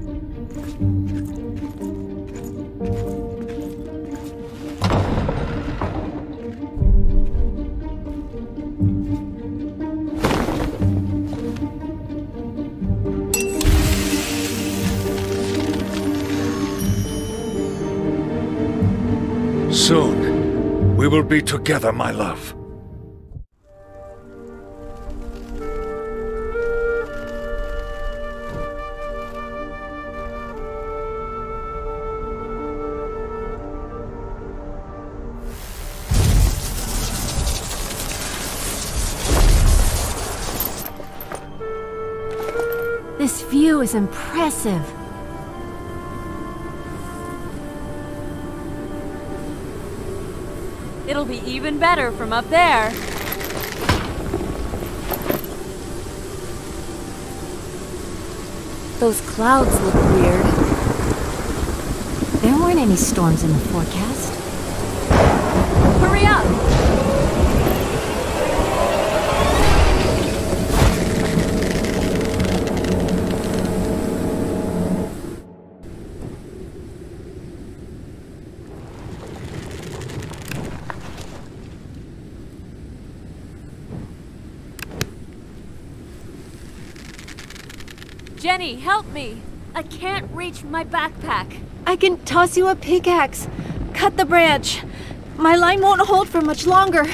Soon, we will be together, my love. This view is impressive. It'll be even better from up there. Those clouds look weird. There weren't any storms in the forecast. Hurry up! Jenny, help me! I can't reach my backpack. I can toss you a pickaxe. Cut the branch. My line won't hold for much longer.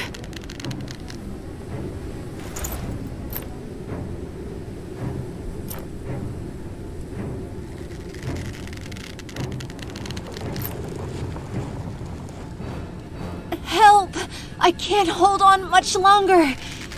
Help! I can't hold on much longer.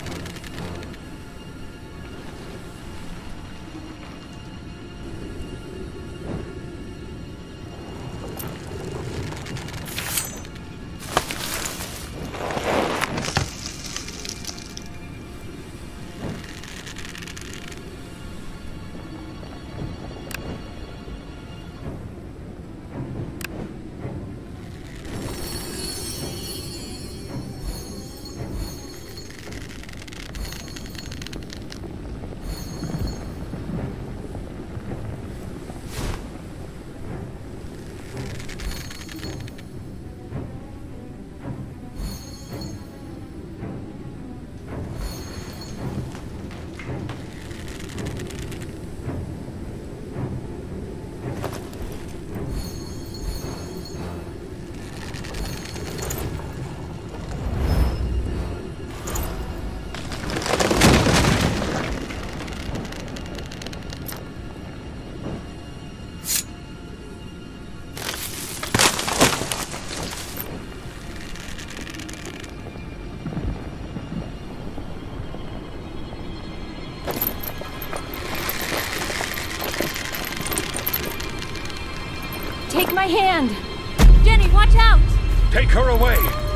Take my hand! Jenny, watch out! Take her away!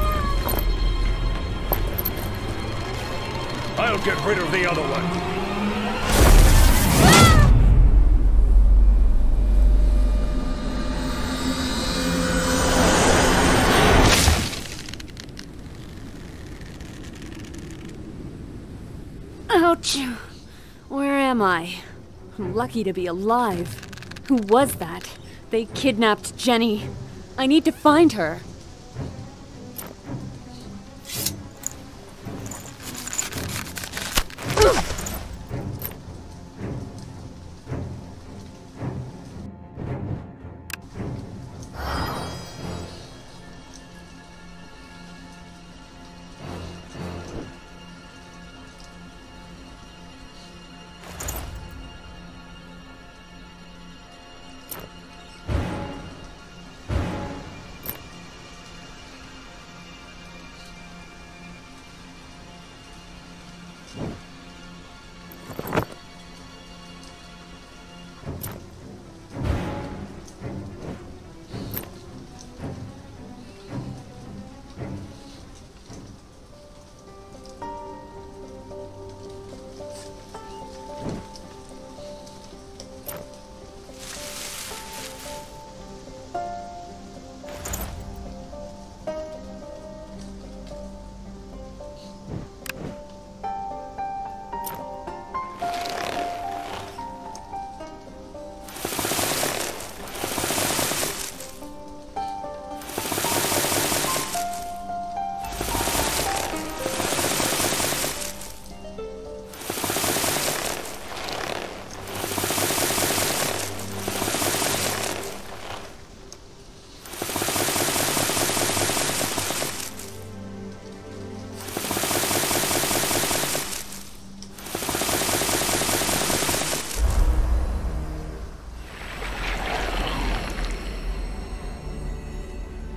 I'll get rid of the other one. Ouch! Where am I? I'm lucky to be alive. Who was that? They kidnapped Jenny. I need to find her.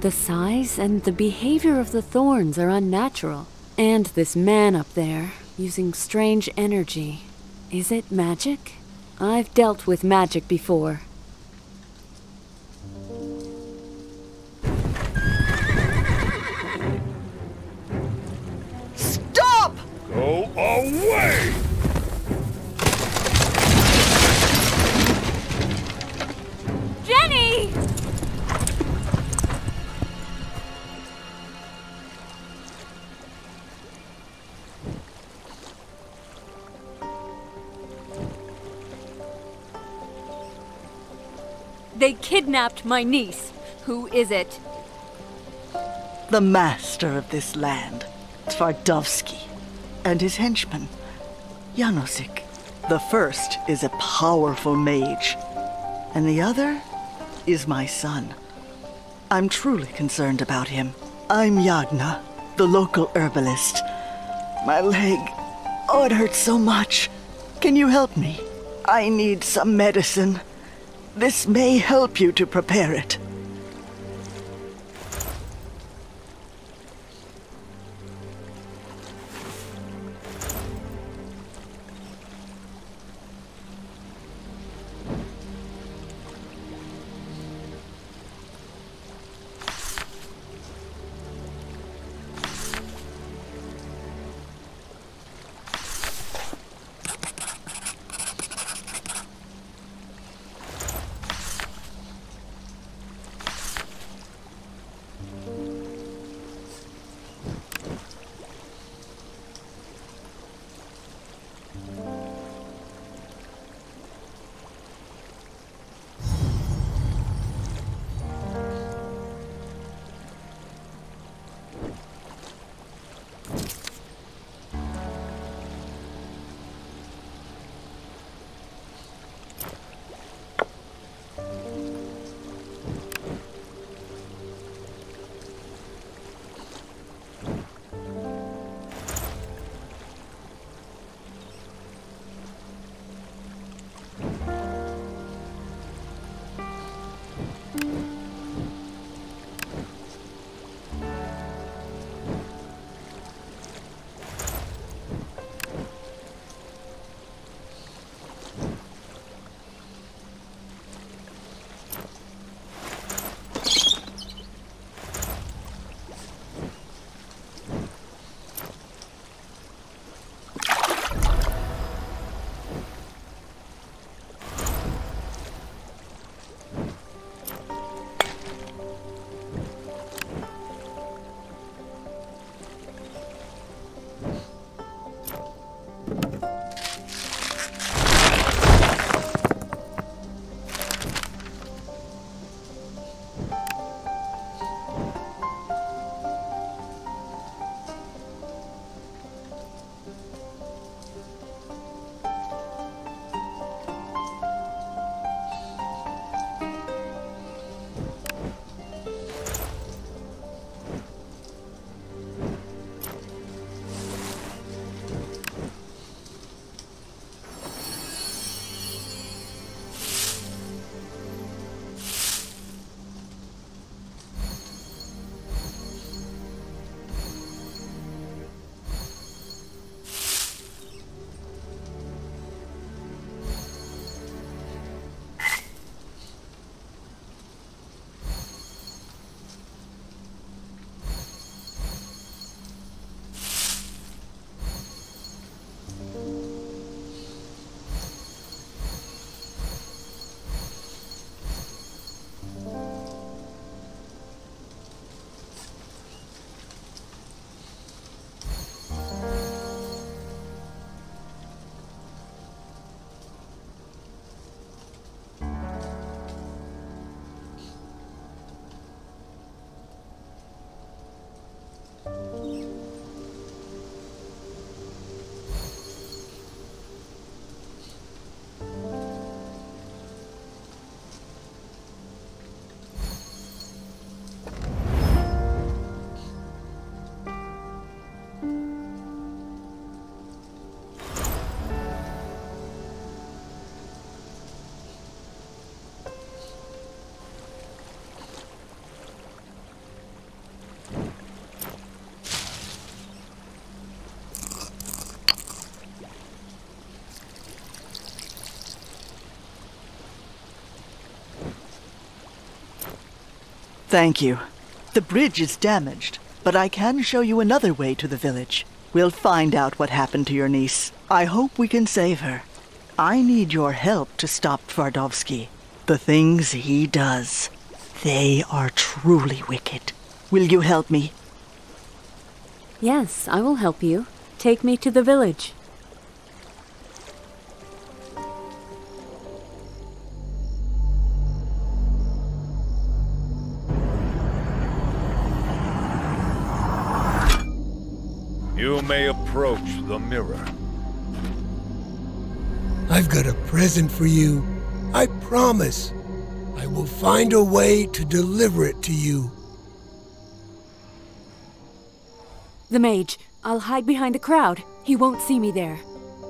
The size and the behavior of the thorns are unnatural. And this man up there, using strange energy. Is it magic? I've dealt with magic before. Stop! Go away! Jenny! They kidnapped my niece. Who is it? The master of this land, Twardowski, and his henchman, Janosik. The first is a powerful mage, and the other is my son. I'm truly concerned about him. I'm Yagna, the local herbalist. My leg, oh, it hurts so much. Can you help me? I need some medicine. This may help you to prepare it. Thank you. The bridge is damaged, but I can show you another way to the village. We'll find out what happened to your niece. I hope we can save her. I need your help to stop Twardowski. The things he does, they are truly wicked. Will you help me? Yes, I will help you. Take me to the village. You may approach the mirror. I've got a present for you. I promise. I will find a way to deliver it to you. The mage. I'll hide behind the crowd. He won't see me there.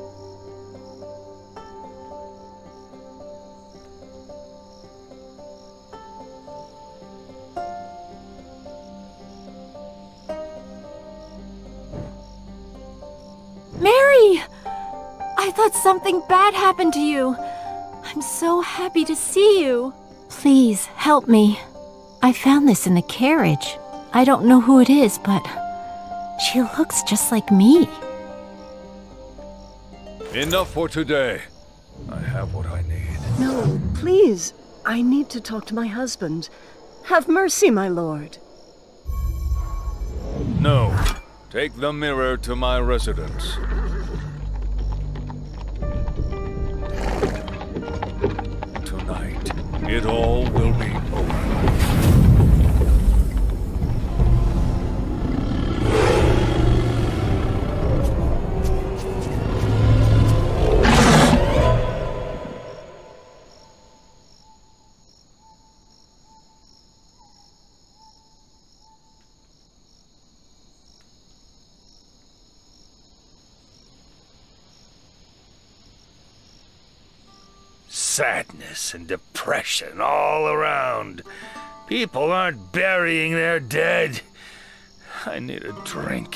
Mary! I thought something bad happened to you. I'm so happy to see you. Please, help me. I found this in the carriage. I don't know who it is, but she looks just like me. Enough for today. I have what I need. No, please. I need to talk to my husband. Have mercy, my lord. No. Take the mirror to my residence. Tonight, it all will be over. Sadness and depression all around. People aren't burying their dead. I need a drink.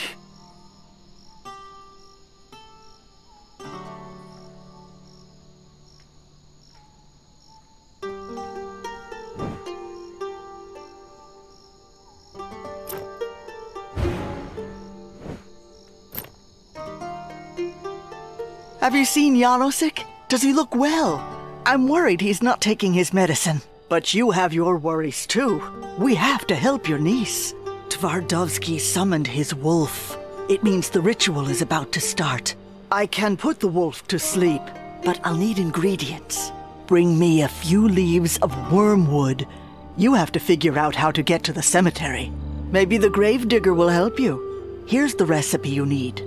Have you seen Janosik? Does he look well? I'm worried he's not taking his medicine. But you have your worries too. We have to help your niece. Twardowski summoned his wolf. It means the ritual is about to start. I can put the wolf to sleep, but I'll need ingredients. Bring me a few leaves of wormwood. You have to figure out how to get to the cemetery. Maybe the gravedigger will help you. Here's the recipe you need.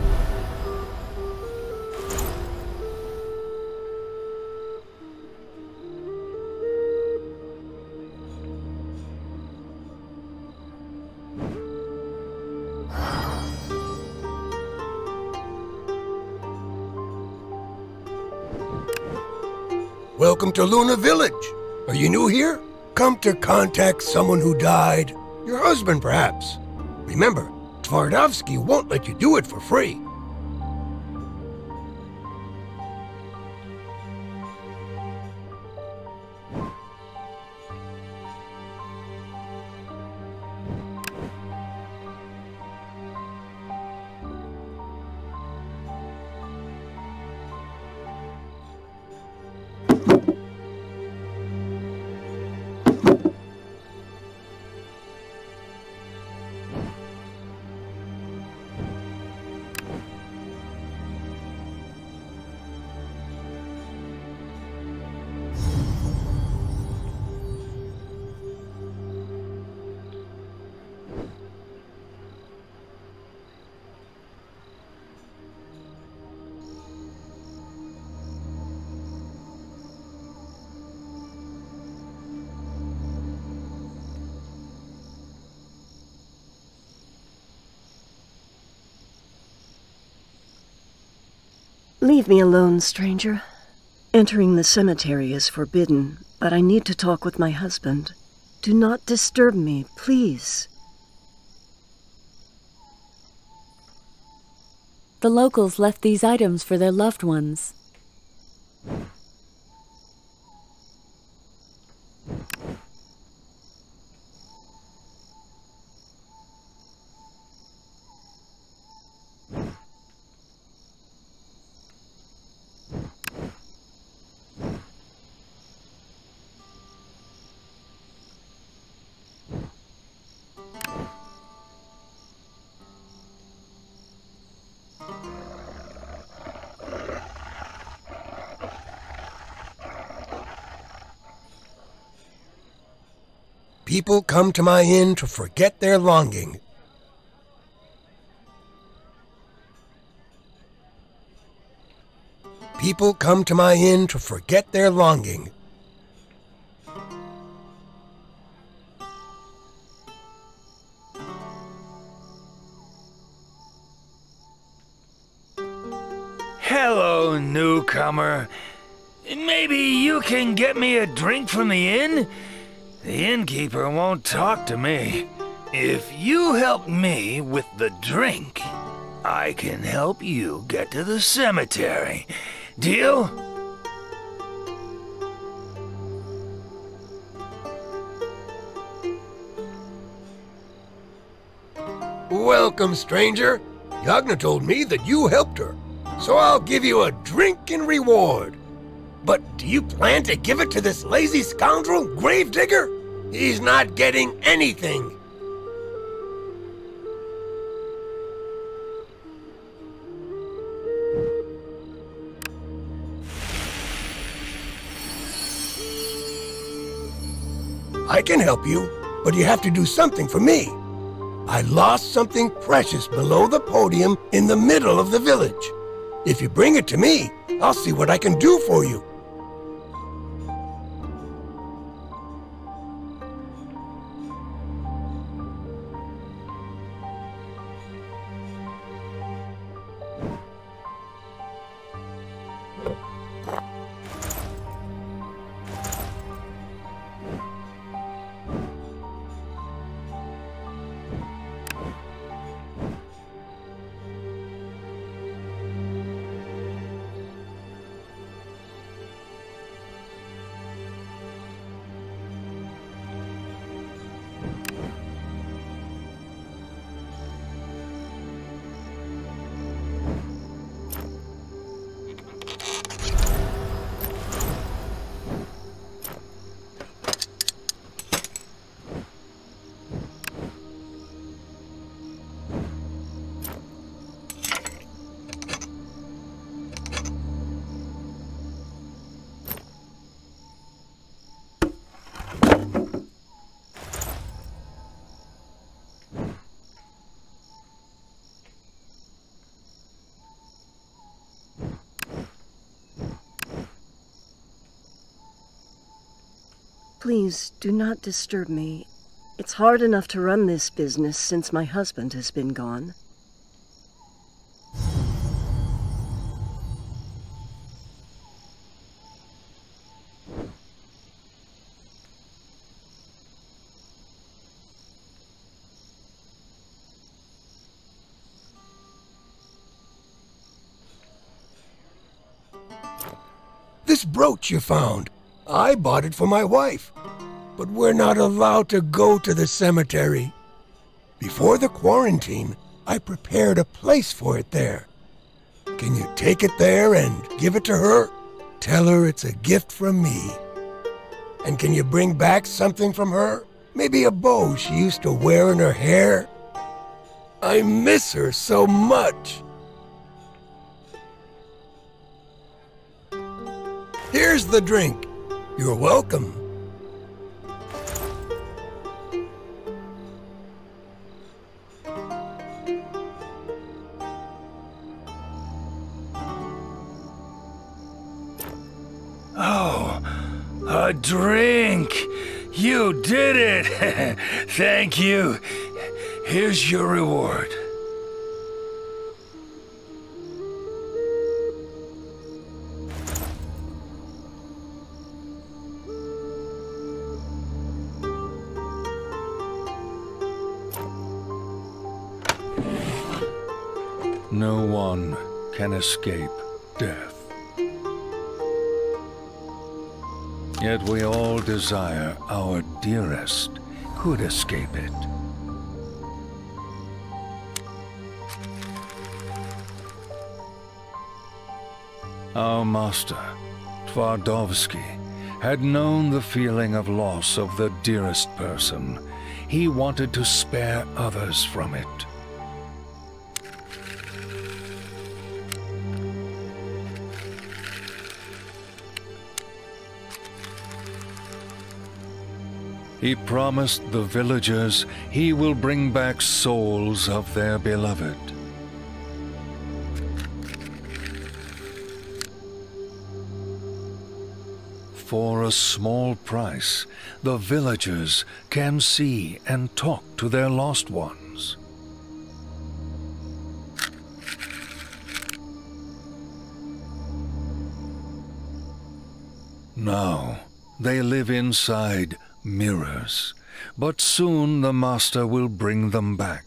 Welcome to Luna Village. Are you new here? Come to contact someone who died. Your husband, perhaps. Remember, Twardowski won't let you do it for free. Leave me alone, stranger. Entering the cemetery is forbidden, but I need to talk with my husband. Do not disturb me, please. The locals left these items for their loved ones. People come to my inn to forget their longing. People come to my inn to forget their longing. Hello, newcomer. Maybe you can get me a drink from the inn? The innkeeper won't talk to me. If you help me with the drink, I can help you get to the cemetery. Deal? Welcome, stranger. Yagna told me that you helped her, so I'll give you a drink in reward. But do you plan to give it to this lazy scoundrel, Gravedigger? He's not getting anything. I can help you, but you have to do something for me. I lost something precious below the podium in the middle of the village. If you bring it to me, I'll see what I can do for you. Please, do not disturb me. It's hard enough to run this business since my husband has been gone. This brooch you found, I bought it for my wife, but we're not allowed to go to the cemetery. Before the quarantine, I prepared a place for it there. Can you take it there and give it to her? Tell her it's a gift from me. And can you bring back something from her? Maybe a bow she used to wear in her hair? I miss her so much. Here's the drink. You're welcome. Oh, a drink! You did it! Thank you. Here's your reward. No one can escape death. Yet we all desire our dearest could escape it. Our master, Twardowski, had known the feeling of loss of the dearest person. He wanted to spare others from it. He promised the villagers he will bring back souls of their beloved. For a small price, the villagers can see and talk to their lost ones. Now, they live inside mirrors, but soon the Master will bring them back.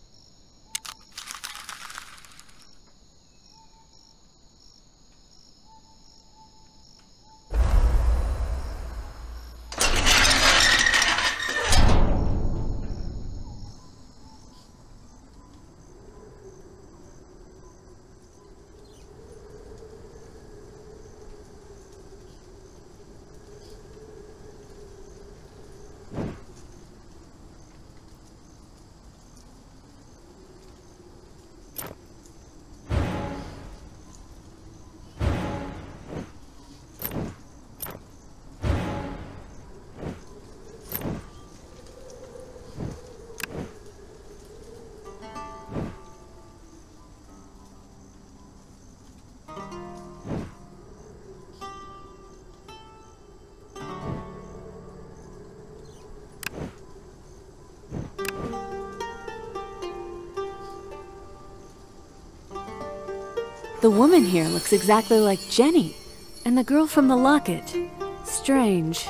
The woman here looks exactly like Jenny, and the girl from the locket. Strange.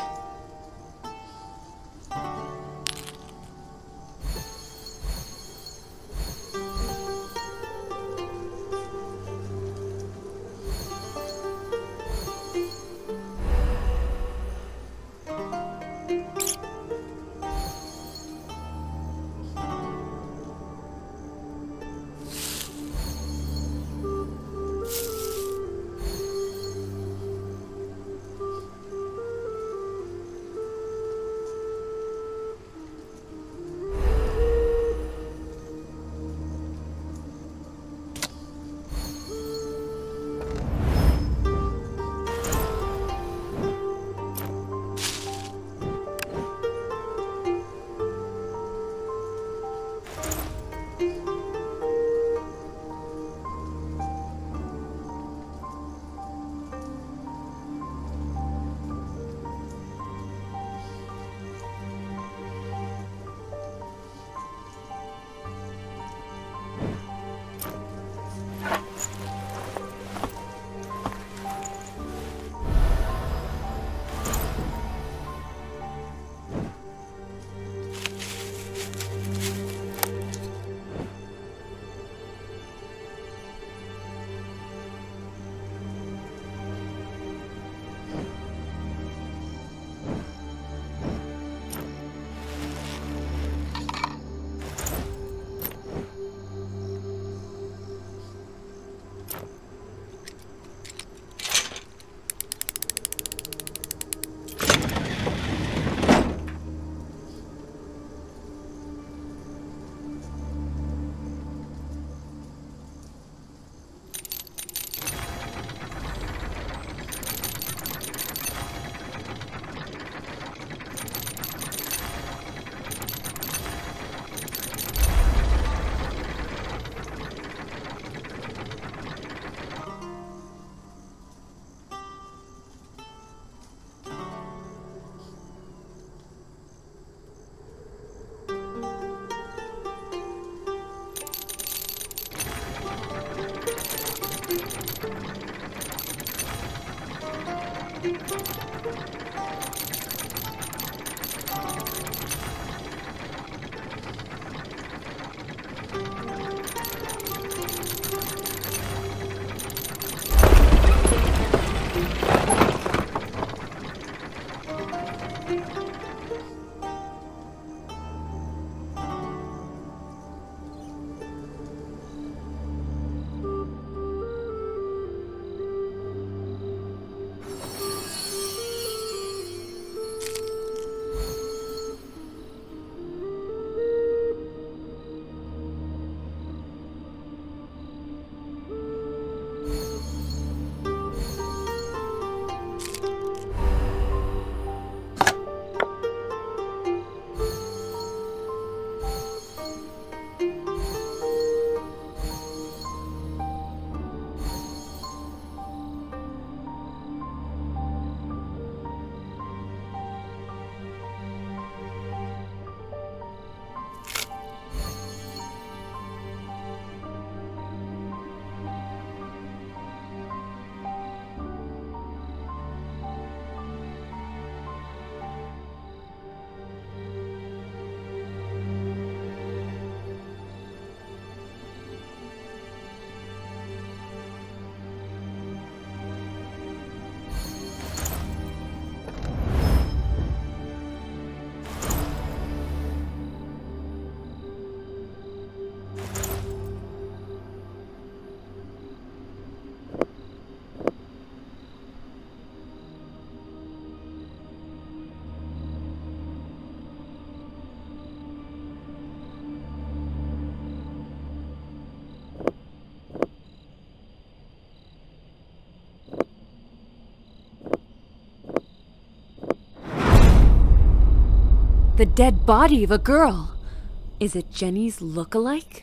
The dead body of a girl. Is it Jenny's look-alike?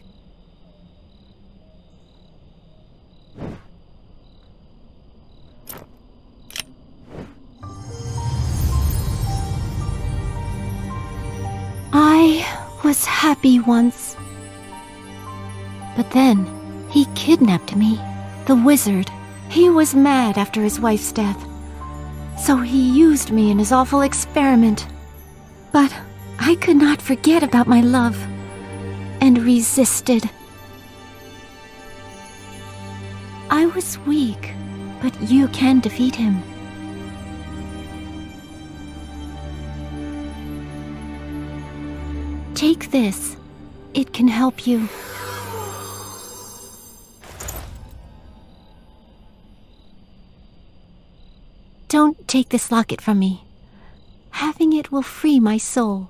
I was happy once. But then, he kidnapped me. The wizard. He was mad after his wife's death. So he used me in his awful experiment. But I could not forget about my love, and resisted. I was weak, but you can defeat him. Take this. It can help you. Don't take this locket from me. Having it will free my soul.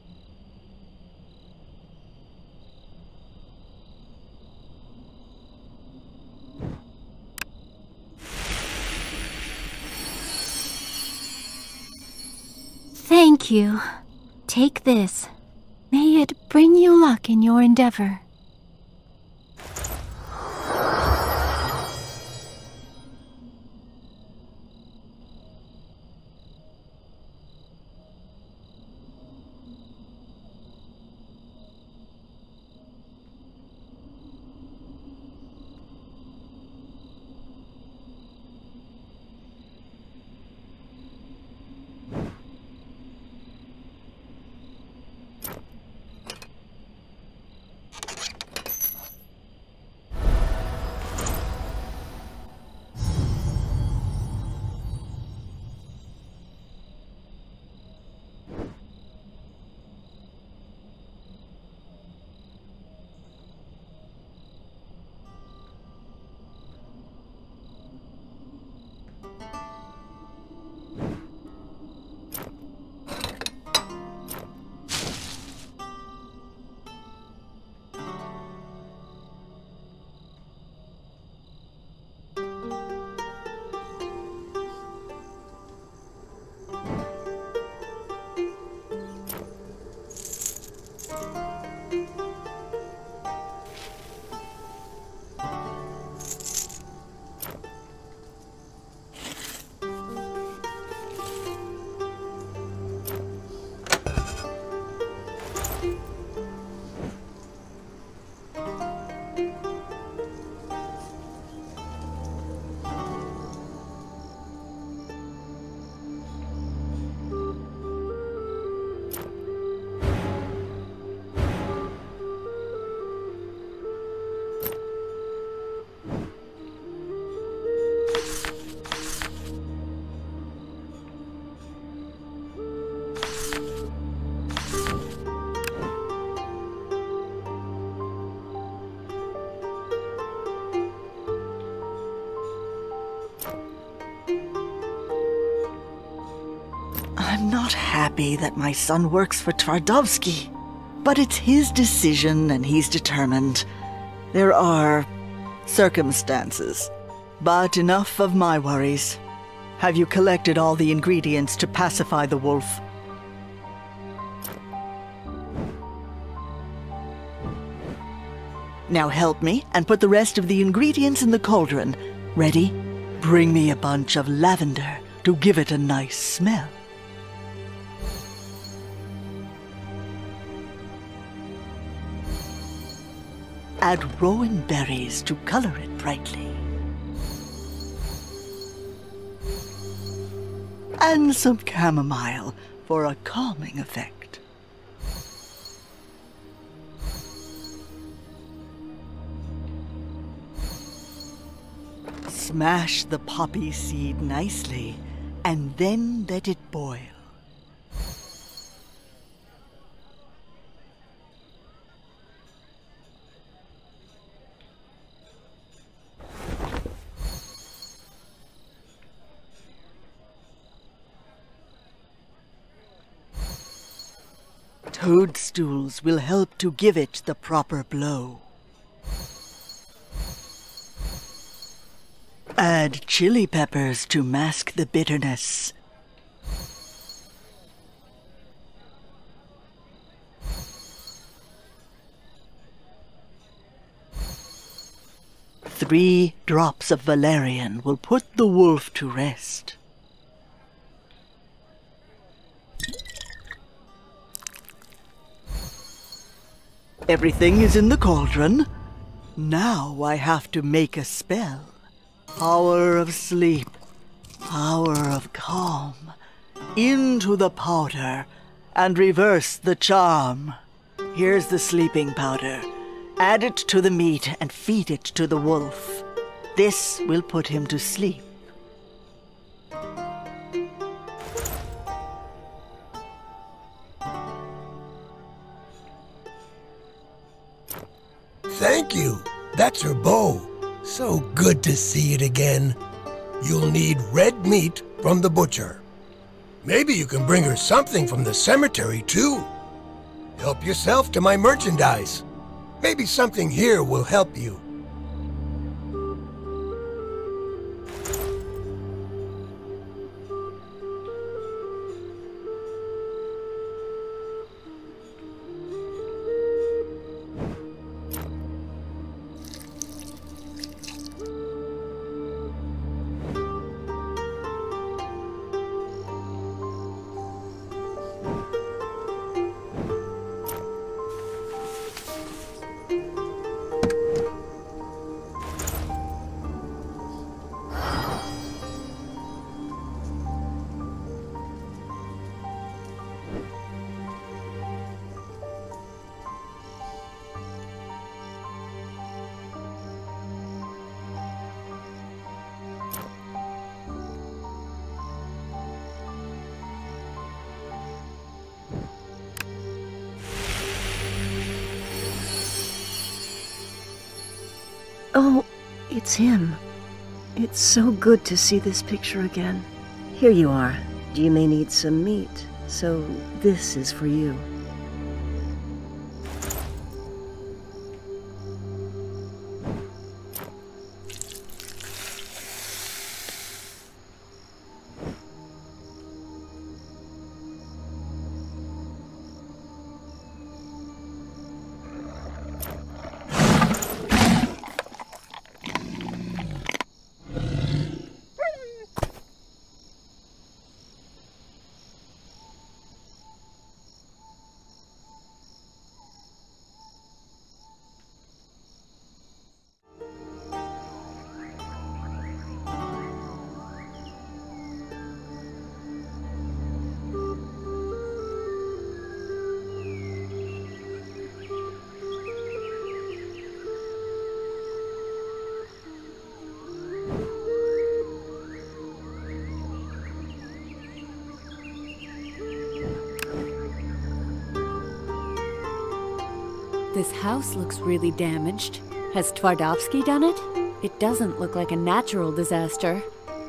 Thank you. Take this. May it bring you luck in your endeavor. I'm not happy that my son works for Twardowski, but it's his decision and he's determined. There are circumstances, but enough of my worries. Have you collected all the ingredients to pacify the wolf? Now help me and put the rest of the ingredients in the cauldron. Ready? Bring me a bunch of lavender to give it a nice smell. Add rowan berries to color it brightly. And some chamomile for a calming effect. Smash the poppy seed nicely, and then let it boil. Toadstools will help to give it the proper blow. Add chili peppers to mask the bitterness. 3 drops of valerian will put the wolf to rest. Everything is in the cauldron. Now I have to make a spell. Power of sleep, power of calm. Into the powder and reverse the charm. Here's the sleeping powder. Add it to the meat and feed it to the wolf. This will put him to sleep. Thank you. That's her bow. So good to see it again. You'll need red meat from the butcher. Maybe you can bring her something from the cemetery, too. Help yourself to my merchandise. Maybe something here will help you. Oh, it's him. It's so good to see this picture again. Here you are. You may need some meat, so this is for you. This house looks really damaged. Has Twardowski done it? It doesn't look like a natural disaster.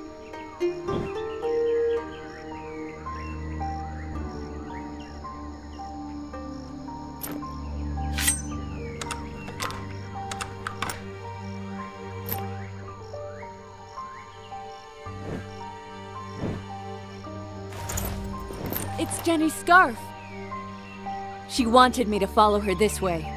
It's Jenny's scarf. She wanted me to follow her this way.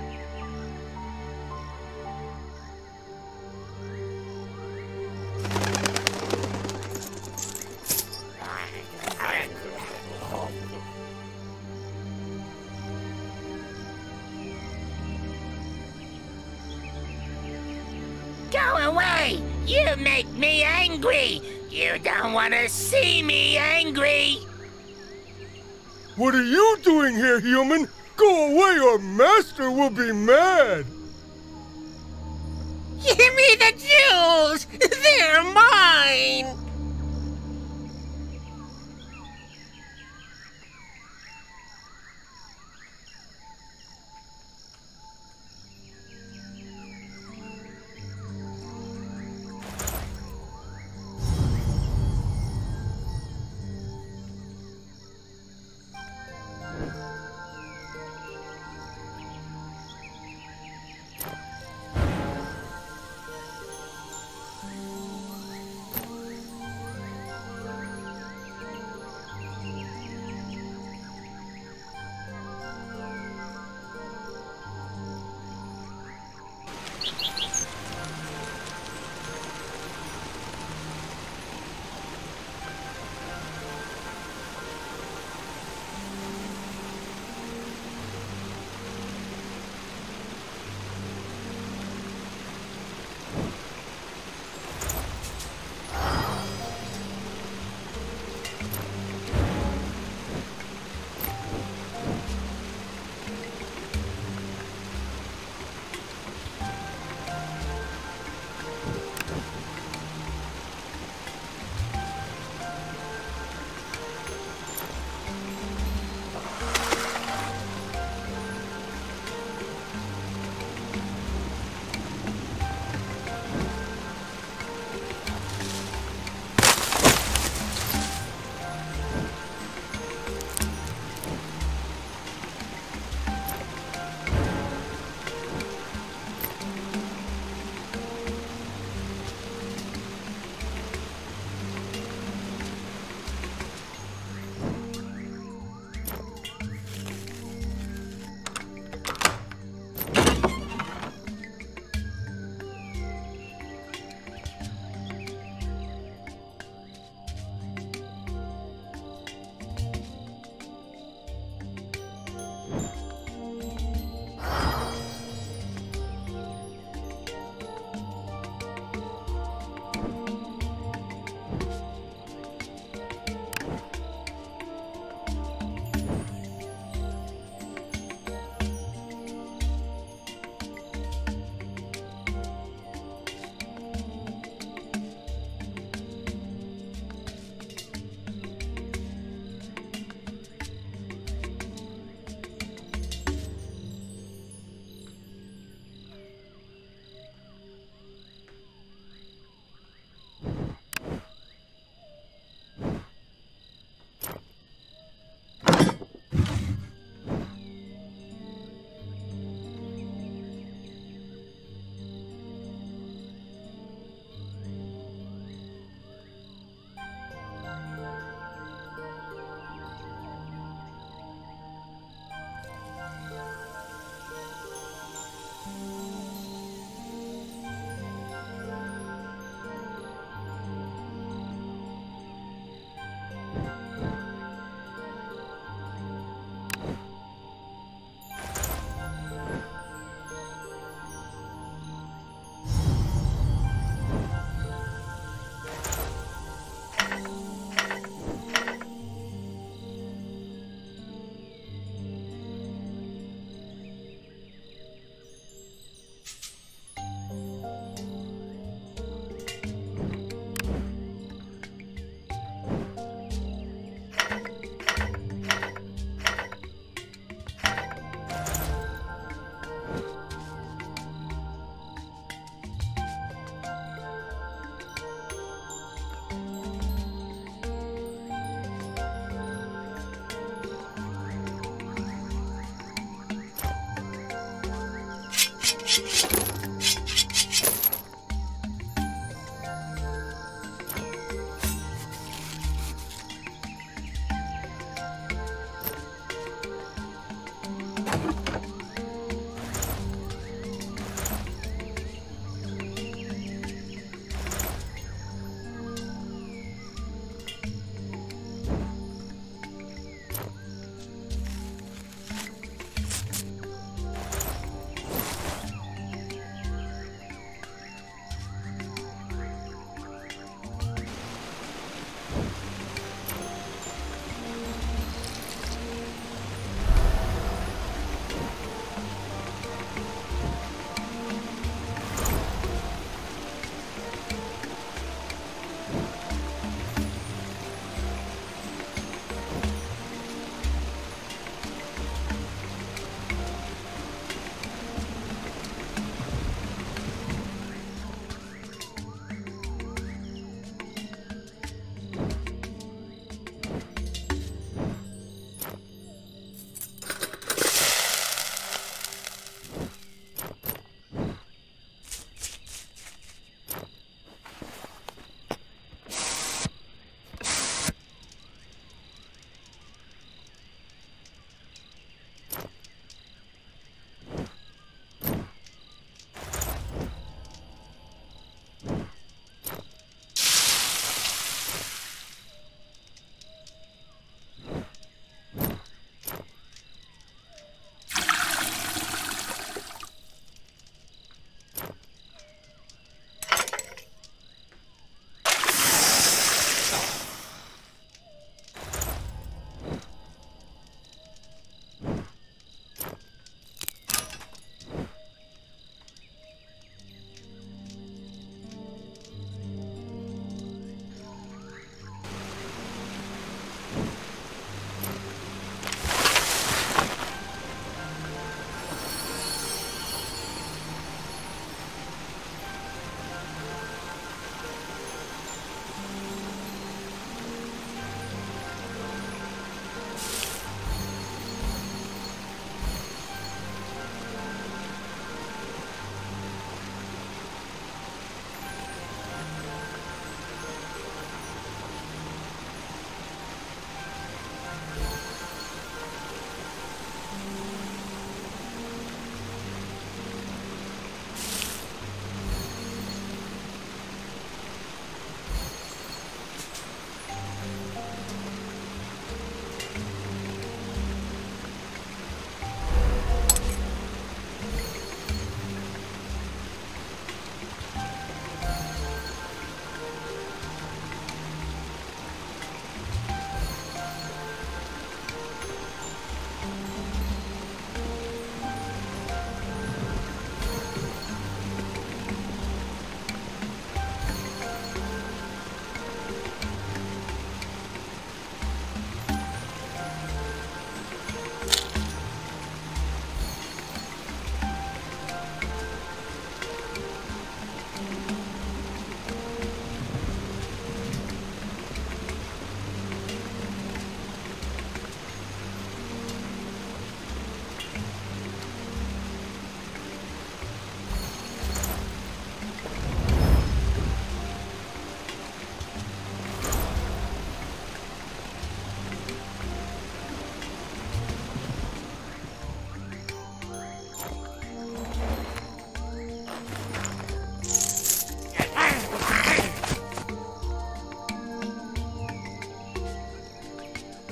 Go away! You make me angry! You don't want to see me angry! What are you doing here, human? Go away or Master will be mad! Give me the jewels! They're mine!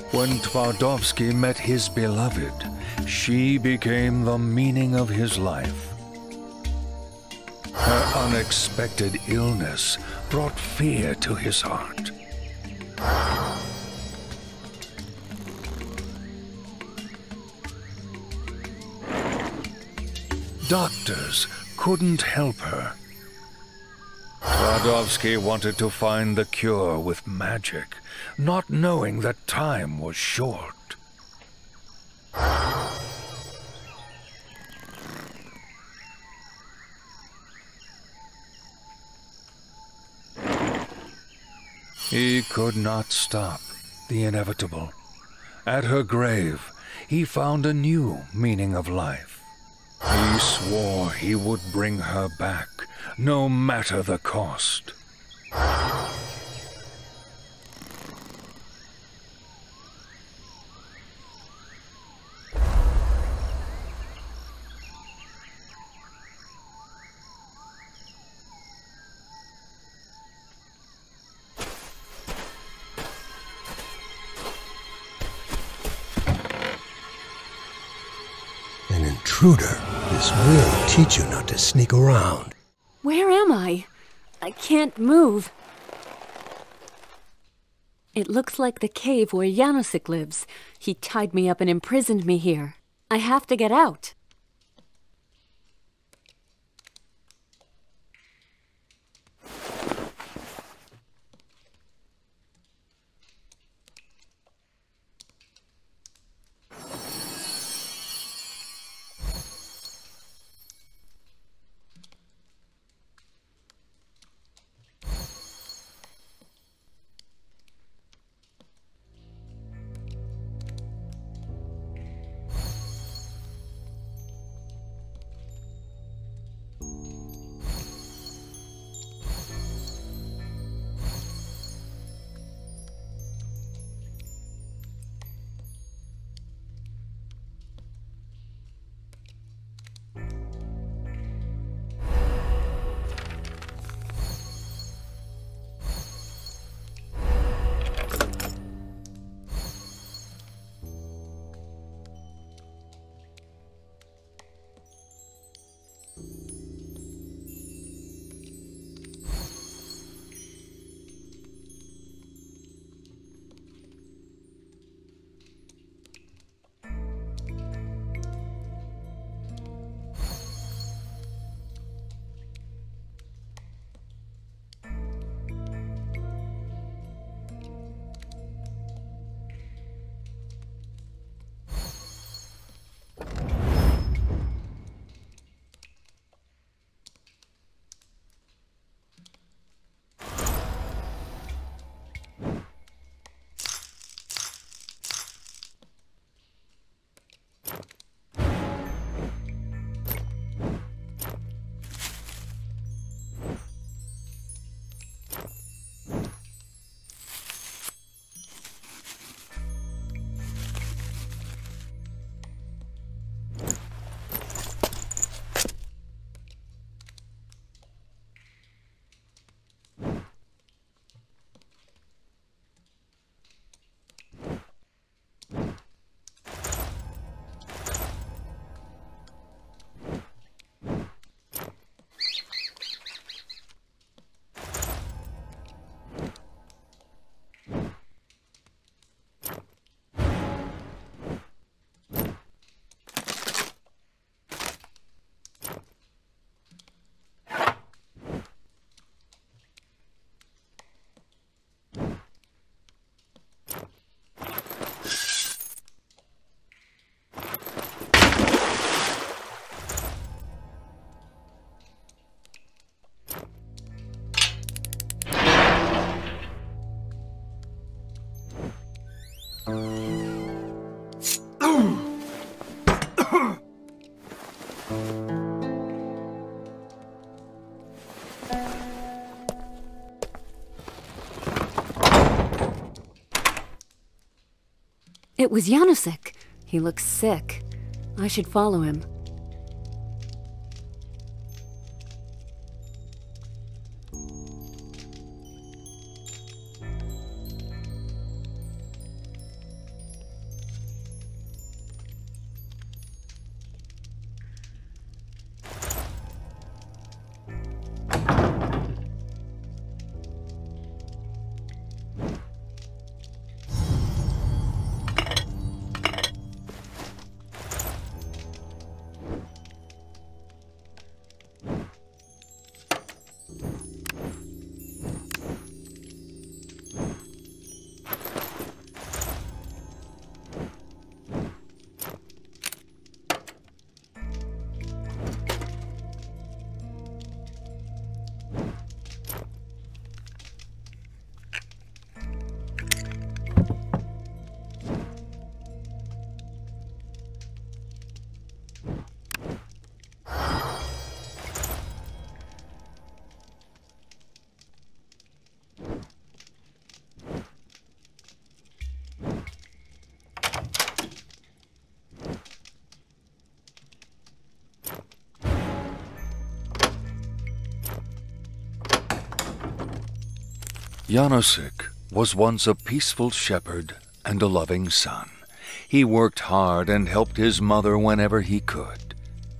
When Twardowski met his beloved, she became the meaning of his life. Her unexpected illness brought fear to his heart. Doctors couldn't help her. Twardowski wanted to find the cure with magic, not knowing that time was short. He could not stop the inevitable. At her grave, he found a new meaning of life. He swore he would bring her back, no matter the cost. An intruder. This will teach you not to sneak around. Where am I? I can't move. It looks like the cave where Janosik lives. He tied me up and imprisoned me here. I have to get out. It was Janosik. He looks sick. I should follow him. Janosik was once a peaceful shepherd and a loving son. He worked hard and helped his mother whenever he could.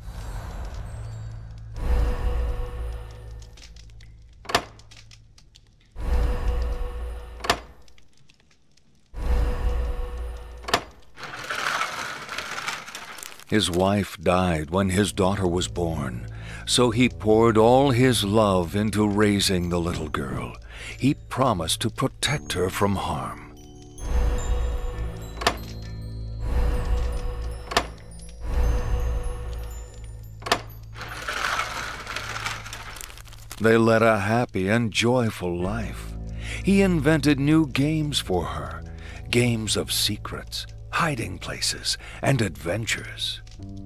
His wife died when his daughter was born, so he poured all his love into raising the little girl. He promised to protect her from harm. They led a happy and joyful life. He invented new games for her, games of secrets, hiding places, and adventures.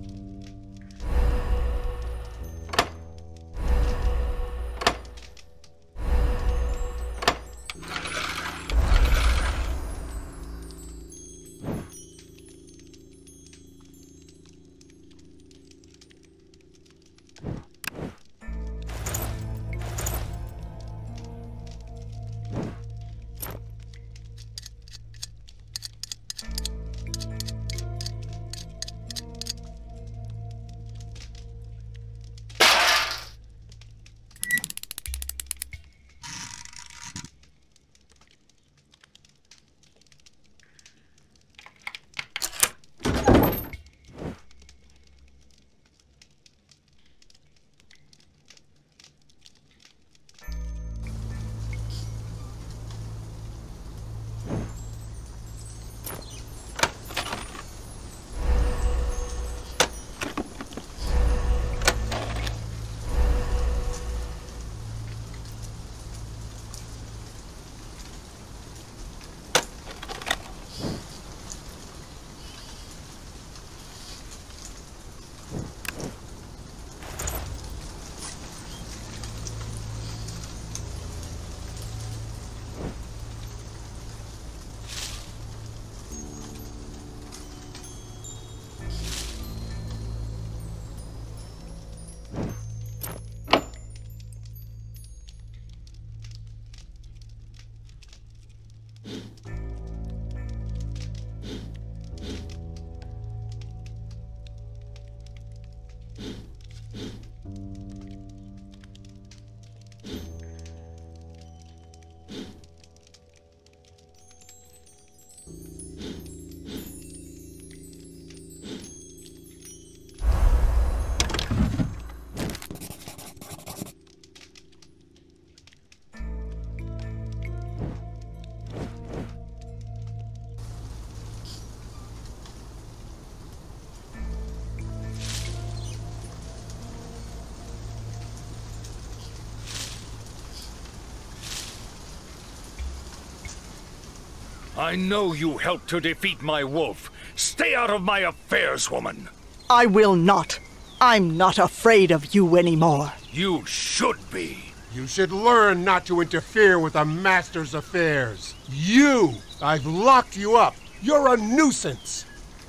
I know you helped to defeat my wolf. Stay out of my affairs, woman. I will not. I'm not afraid of you anymore. You should be. You should learn not to interfere with a master's affairs. You! I've locked you up. You're a nuisance.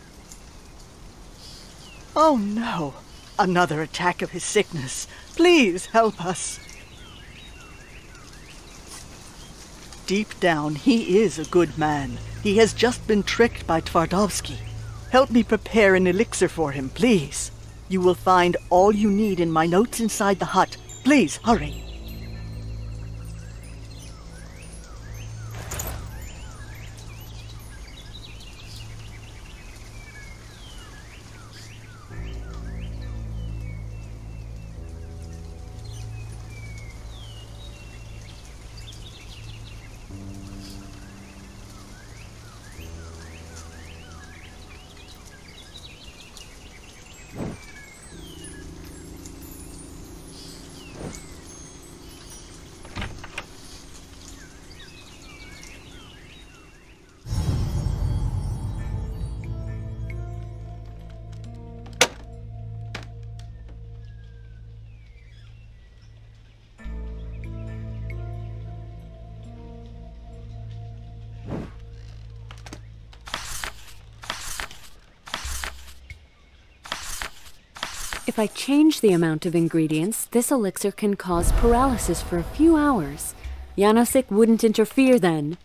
Oh no. Another attack of his sickness. Please help us. Deep down, he is a good man. He has just been tricked by Twardowski. Help me prepare an elixir for him, please. You will find all you need in my notes inside the hut. Please, hurry. If I change the amount of ingredients, this elixir can cause paralysis for a few hours. Janosik wouldn't interfere then.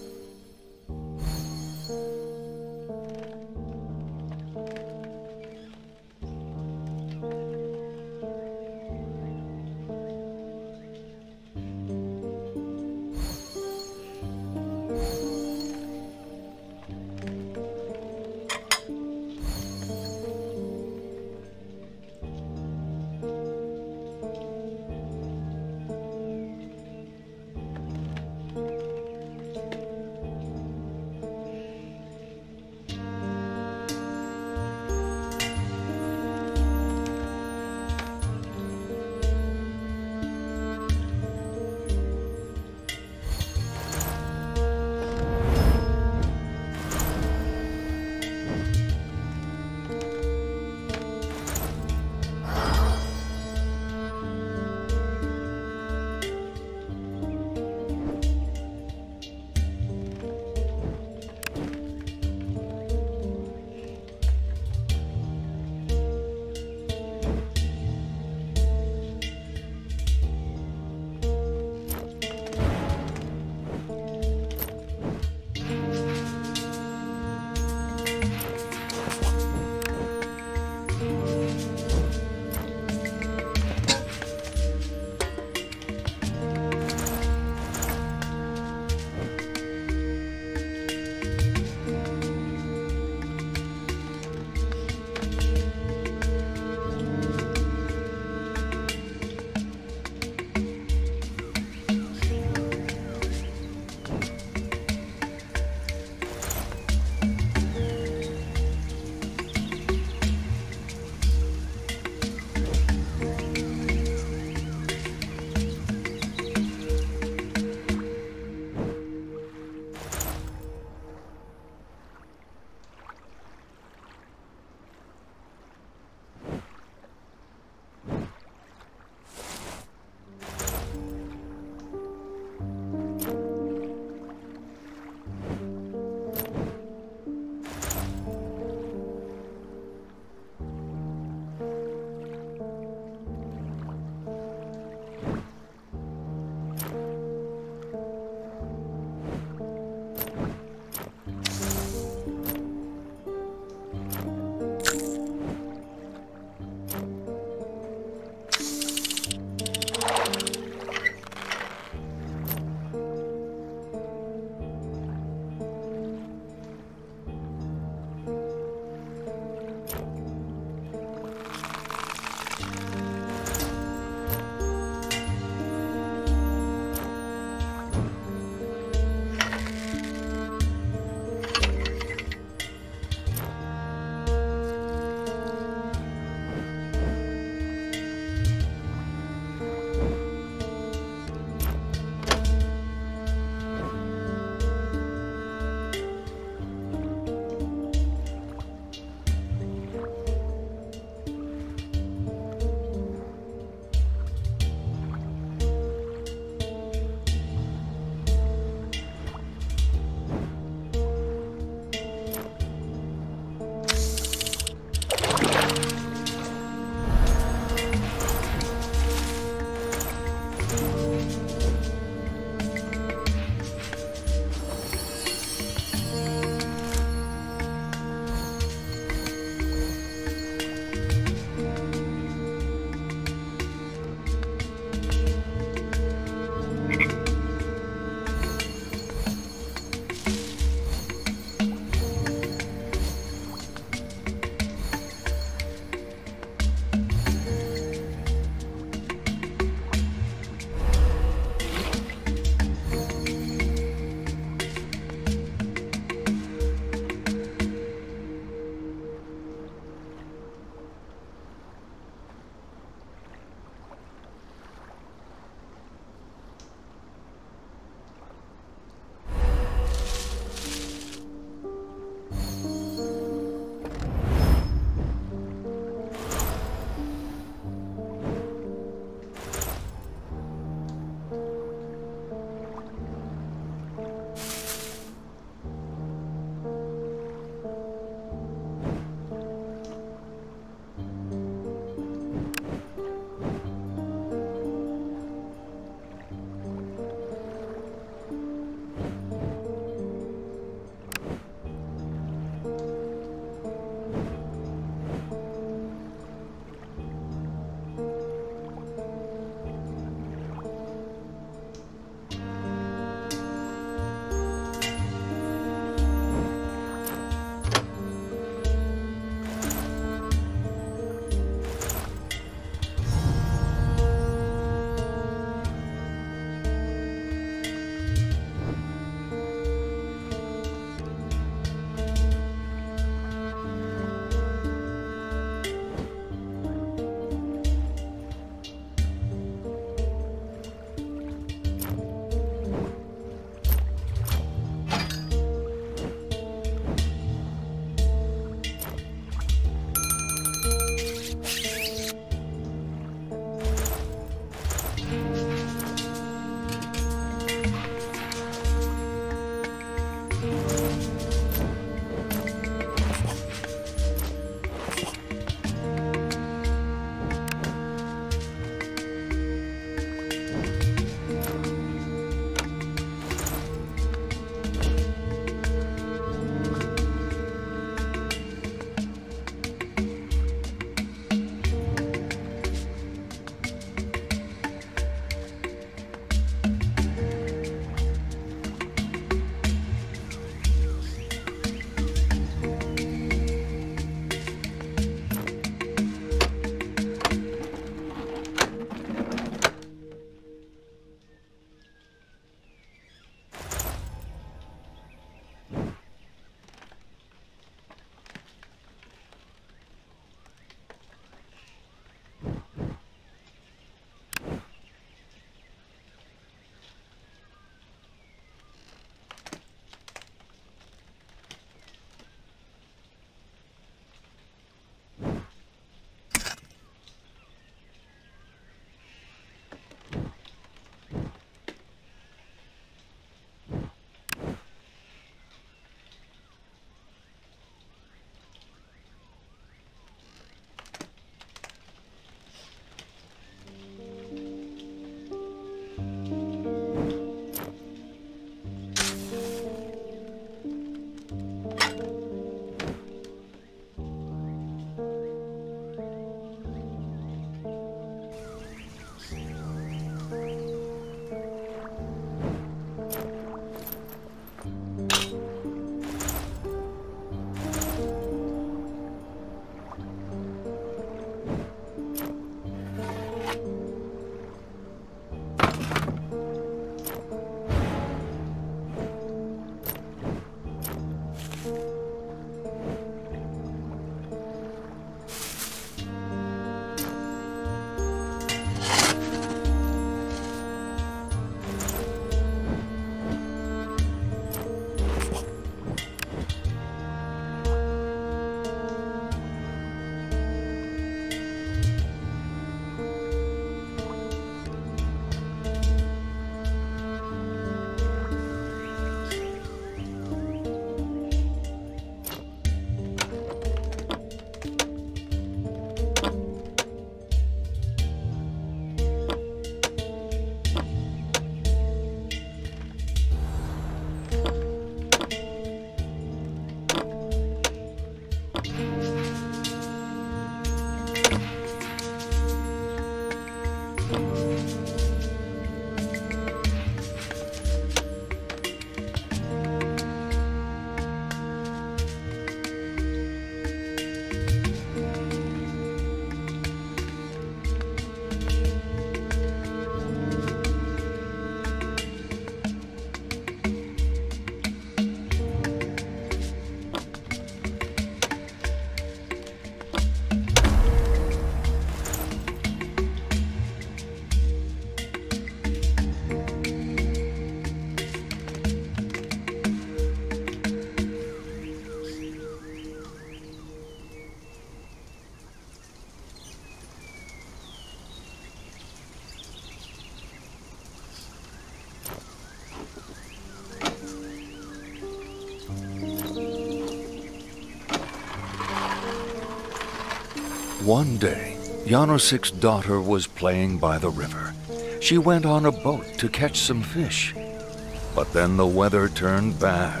One day, Janosik's daughter was playing by the river. She went on a boat to catch some fish. But then the weather turned bad.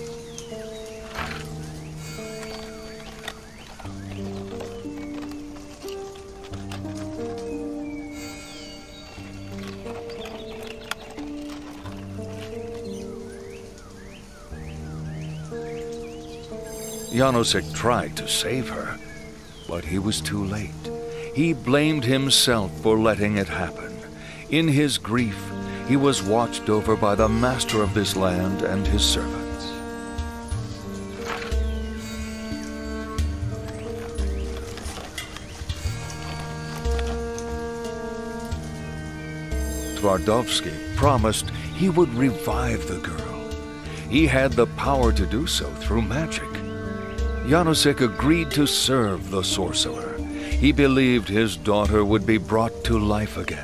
Janosik tried to save her, but he was too late. He blamed himself for letting it happen. In his grief, he was watched over by the master of this land and his servants. Twardowski promised he would revive the girl. He had the power to do so through magic. Janosik agreed to serve the sorcerer. He believed his daughter would be brought to life again.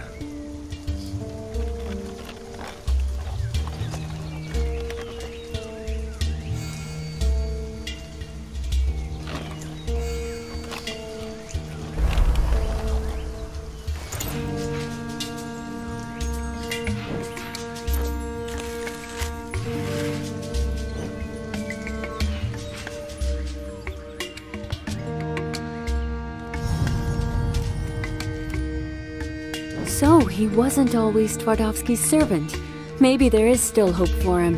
So, he wasn't always Twardowski's servant. Maybe there is still hope for him.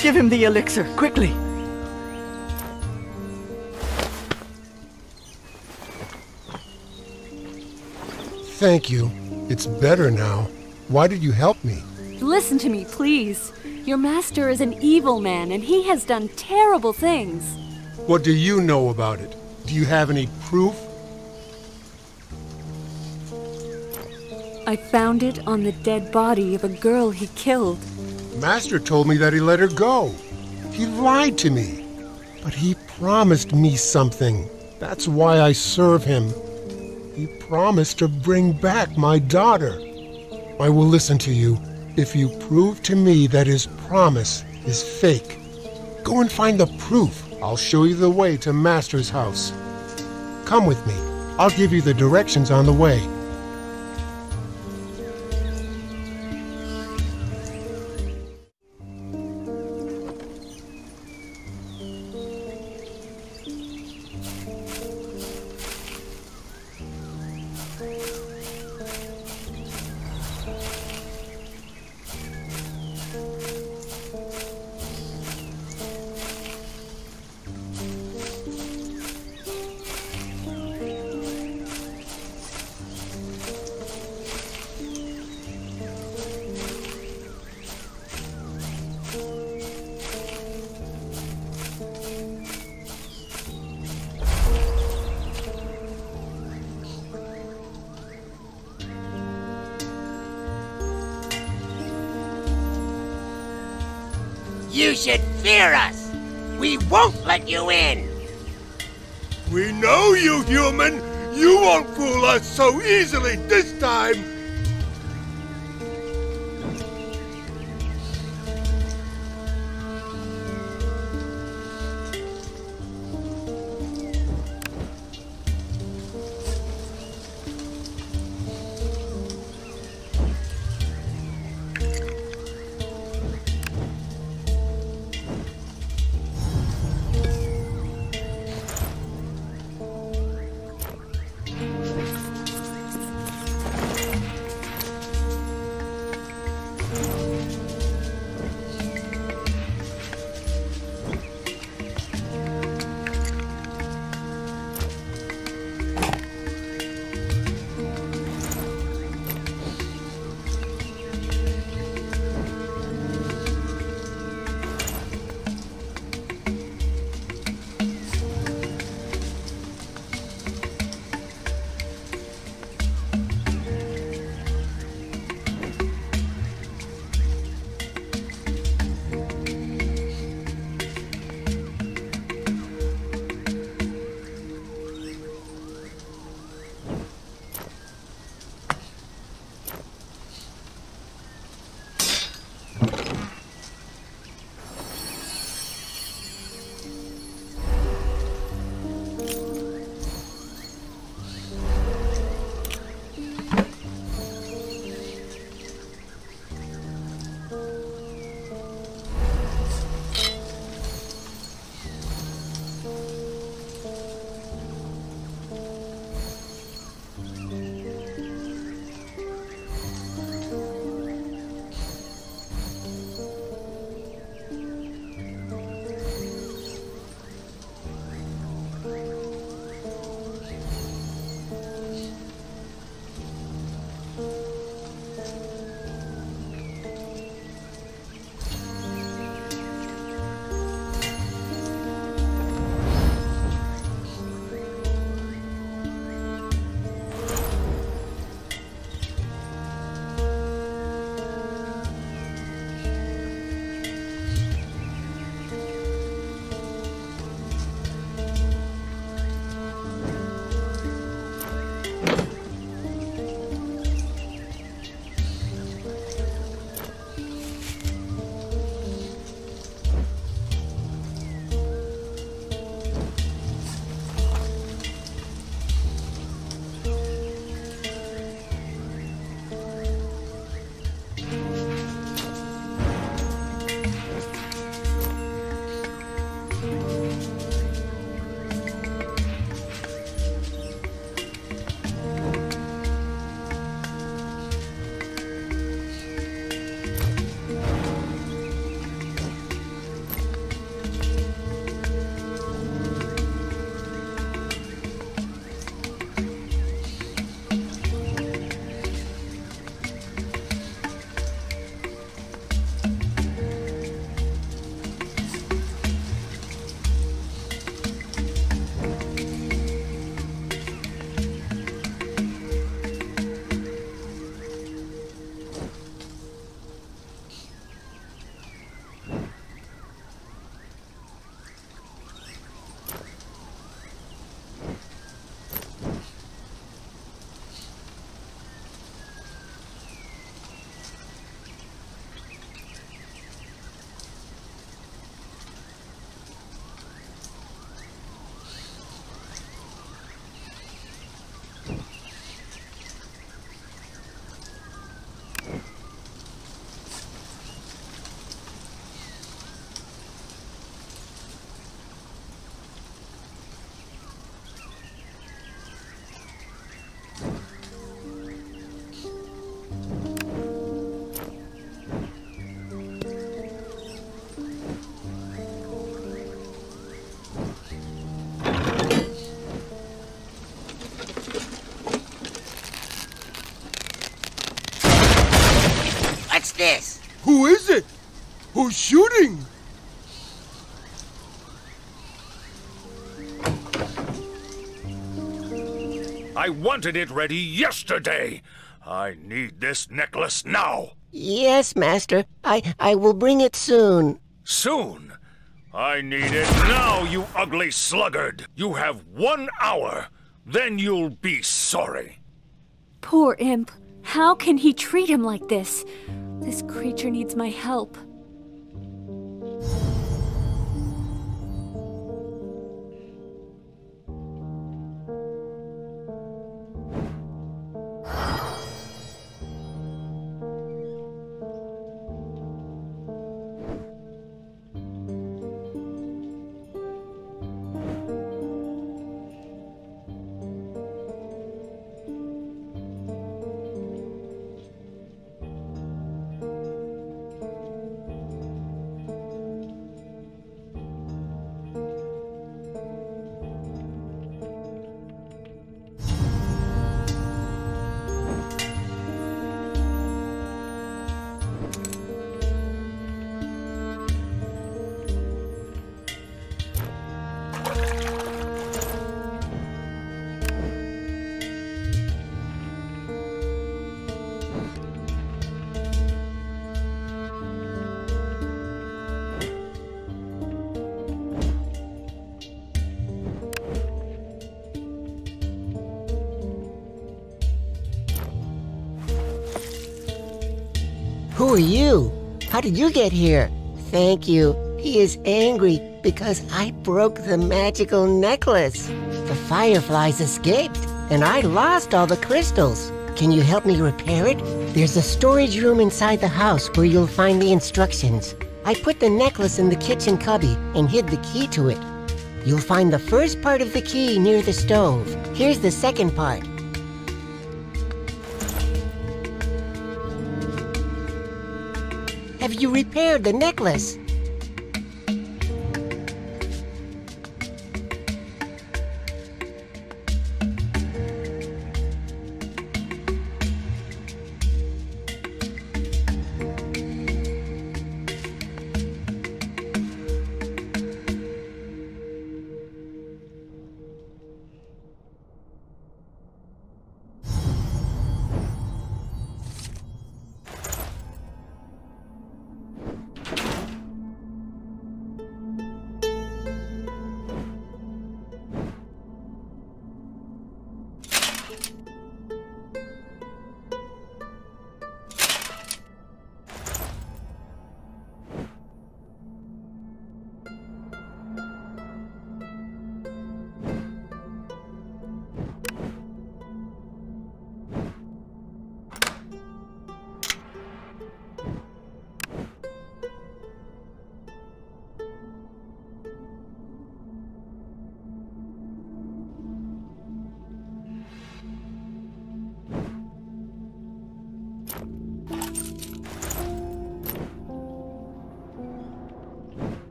Give him the elixir, quickly. Thank you. It's better now. Why did you help me? Listen to me, please. Your master is an evil man, and he has done terrible things. What do you know about it? Do you have any proof? I found it on the dead body of a girl he killed. Master told me that he let her go. He lied to me. But he promised me something. That's why I serve him. He promised to bring back my daughter. I will listen to you if you prove to me that his promise is fake. Go and find the proof. I'll show you the way to Master's house. Come with me. I'll give you the directions on the way. You should fear us. We won't let you in. We know you, human! You won't fool us so easily this time! What's this? Who is it? Who's shooting? I wanted it ready yesterday. I need this necklace now. Yes, Master. I will bring it soon. Soon? I need it now, you ugly sluggard. You have 1 hour. Then you'll be sorry. Poor imp. How can he treat him like this? This creature needs my help. Who are you? How did you get here? Thank you. He is angry because I broke the magical necklace. The fireflies escaped, and I lost all the crystals. Can you help me repair it? There's a storage room inside the house where you'll find the instructions. I put the necklace in the kitchen cubby and hid the key to it. You'll find the first part of the key near the stove. Here's the second part. Have you repaired the necklace?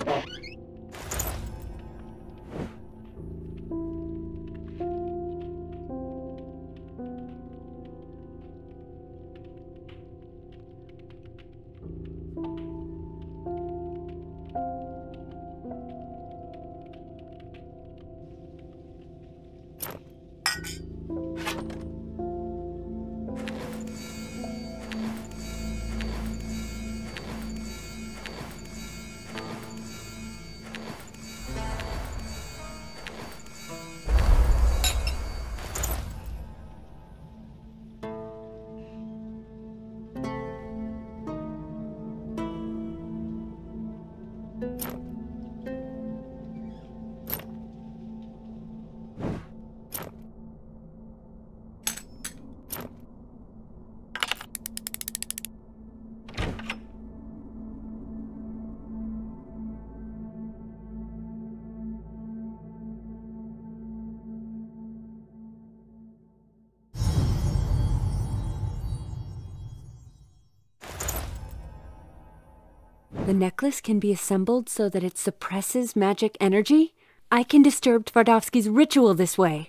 The necklace can be assembled so that it suppresses magic energy? I can disturb Twardowski's ritual this way.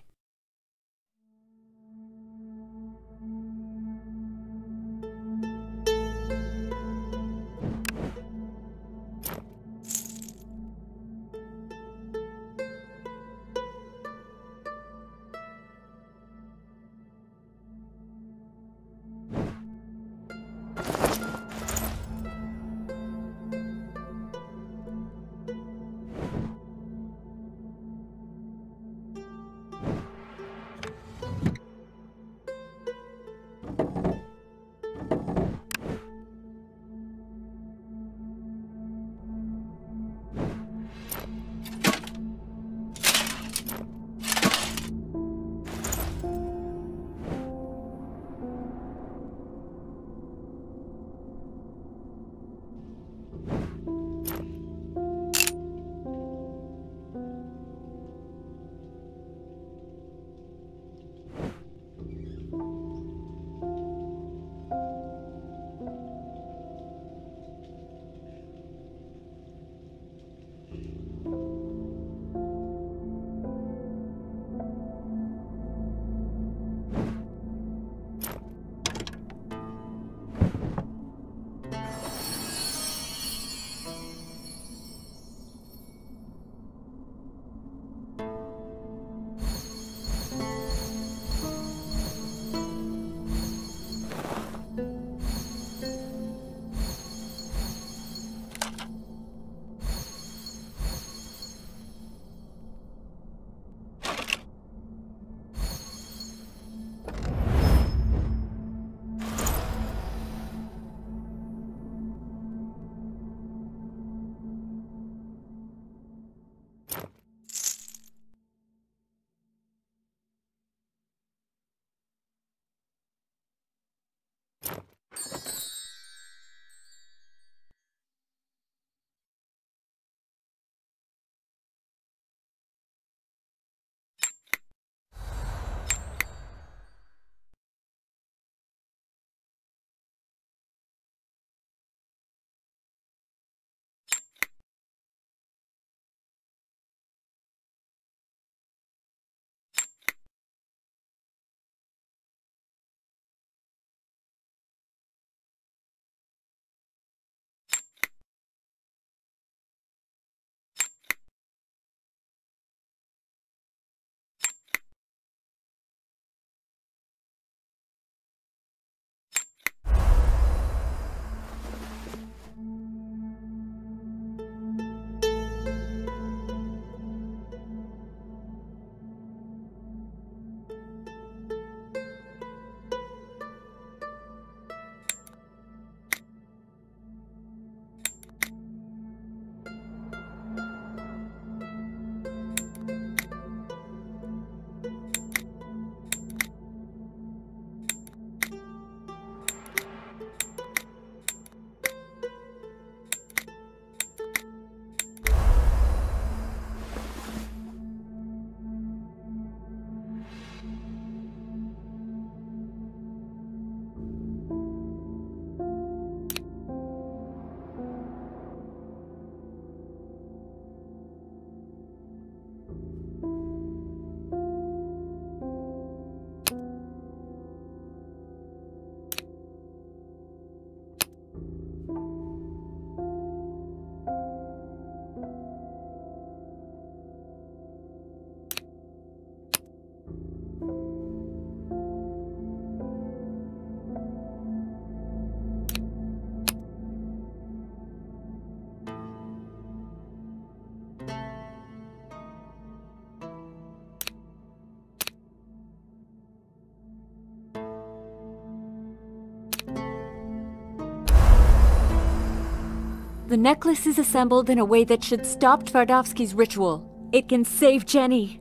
The necklace is assembled in a way that should stop Twardowski's ritual. It can save Jenny.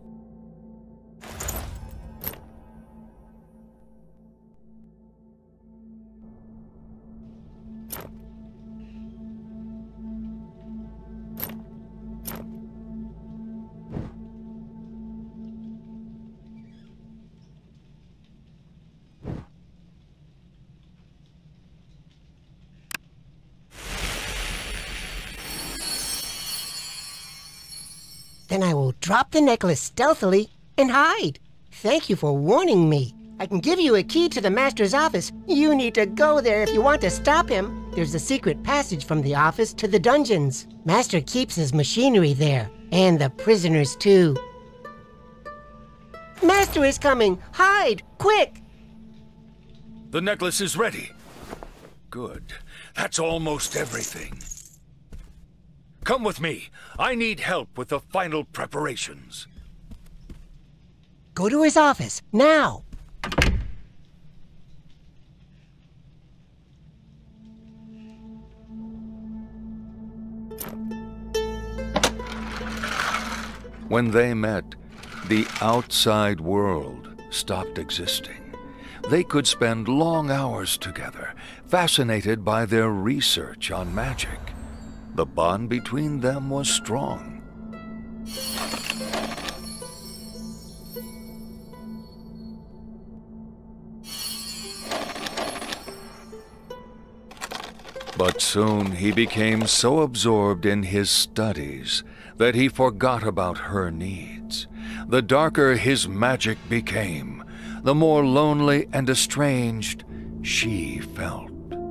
Then I will drop the necklace stealthily and hide. Thank you for warning me. I can give you a key to the master's office. You need to go there if you want to stop him. There's a secret passage from the office to the dungeons. Master keeps his machinery there, and the prisoners too. Master is coming! Hide! Quick! The necklace is ready. Good. That's almost everything. Come with me. I need help with the final preparations. Go to his office, now! When they met, the outside world stopped existing. They could spend long hours together, fascinated by their research on magic. The bond between them was strong. But soon he became so absorbed in his studies that he forgot about her needs. The darker his magic became, the more lonely and estranged she felt.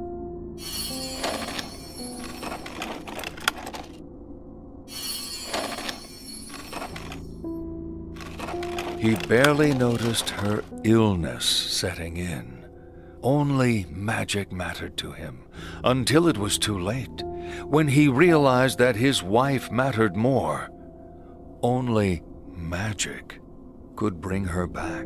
He barely noticed her illness setting in. Only magic mattered to him, until it was too late, when he realized that his wife mattered more. Only magic could bring her back.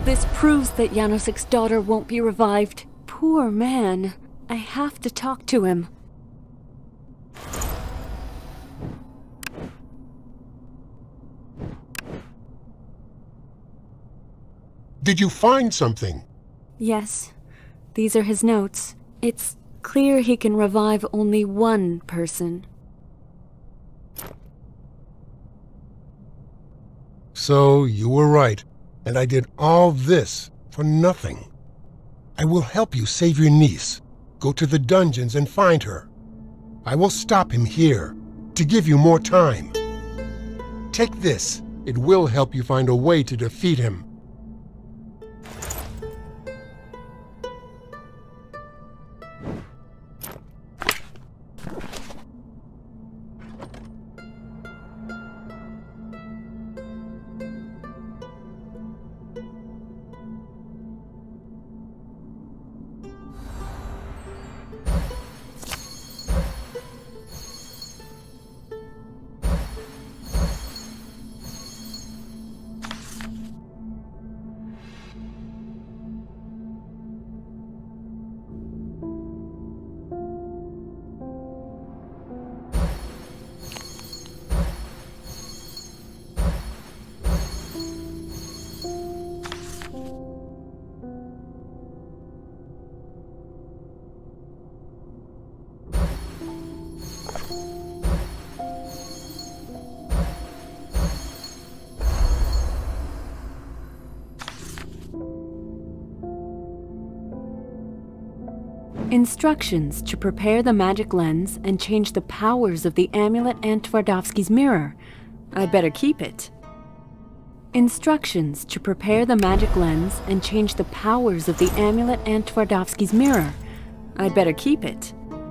This proves that Janosik's daughter won't be revived. Poor man. I have to talk to him. Did you find something? Yes. These are his notes. It's clear he can revive only one person. So you were right, and I did all this for nothing. I will help you save your niece. Go to the dungeons and find her. I will stop him here to give you more time. Take this. It will help you find a way to defeat him. Instructions to prepare the magic lens and change the powers of the amulet and Twardowski's mirror. I'd better keep it. Instructions to prepare the magic lens and change the powers of the amulet and Twardowski's mirror. I'd better keep it.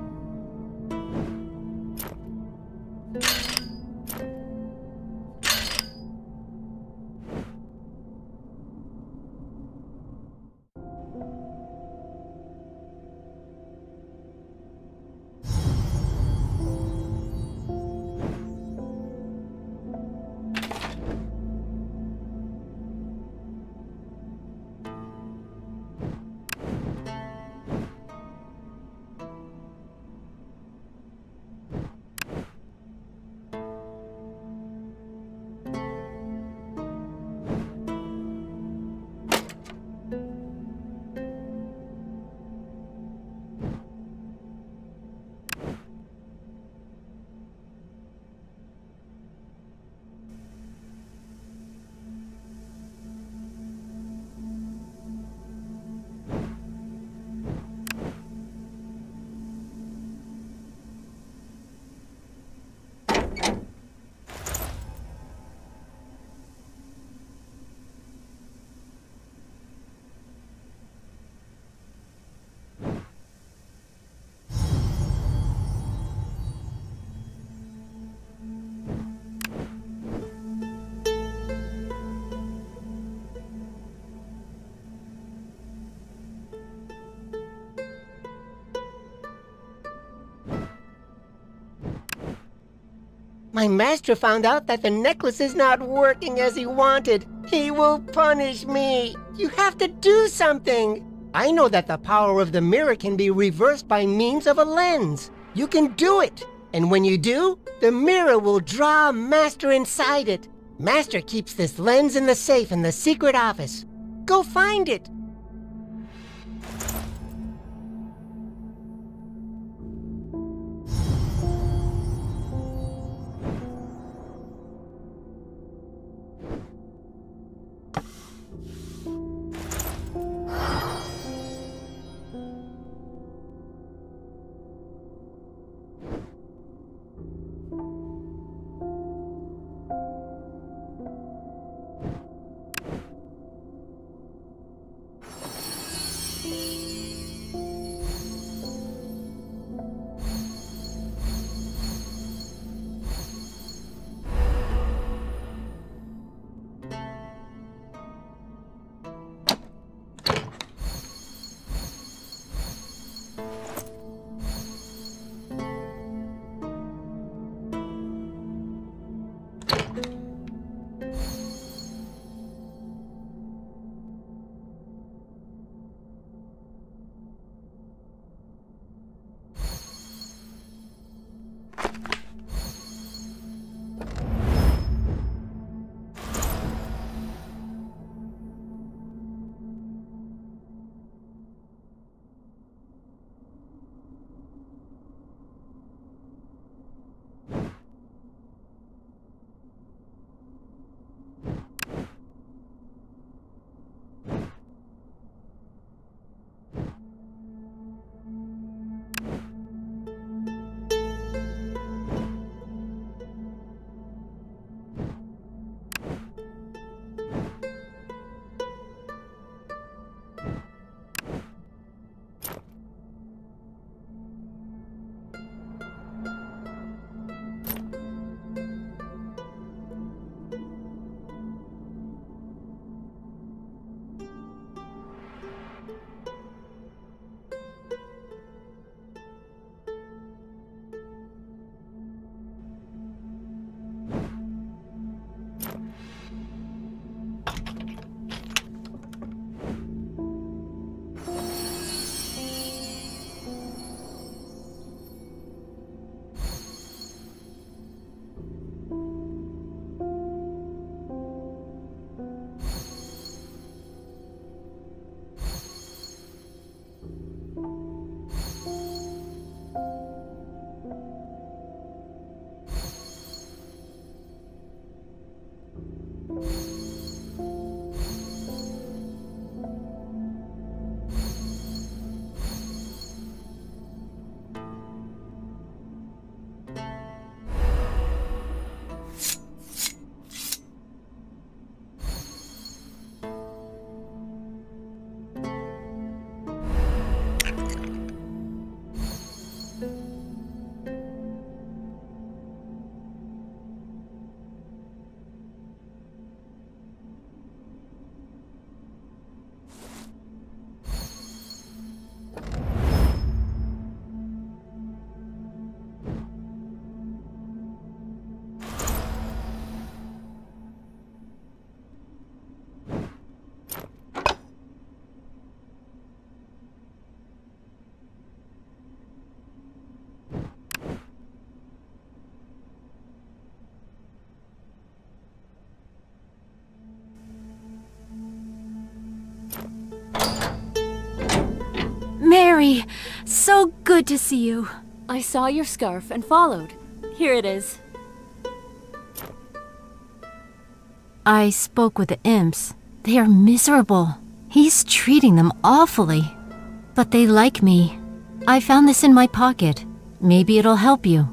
My master found out that the necklace is not working as he wanted. He will punish me. You have to do something. I know that the power of the mirror can be reversed by means of a lens. You can do it. And when you do, the mirror will draw Master inside it. Master keeps this lens in the safe in the secret office. Go find it. Mary. So good to see you. I saw your scarf and followed. Here it is. I spoke with the imps. They are miserable. He's treating them awfully. But they like me. I found this in my pocket. Maybe it'll help you.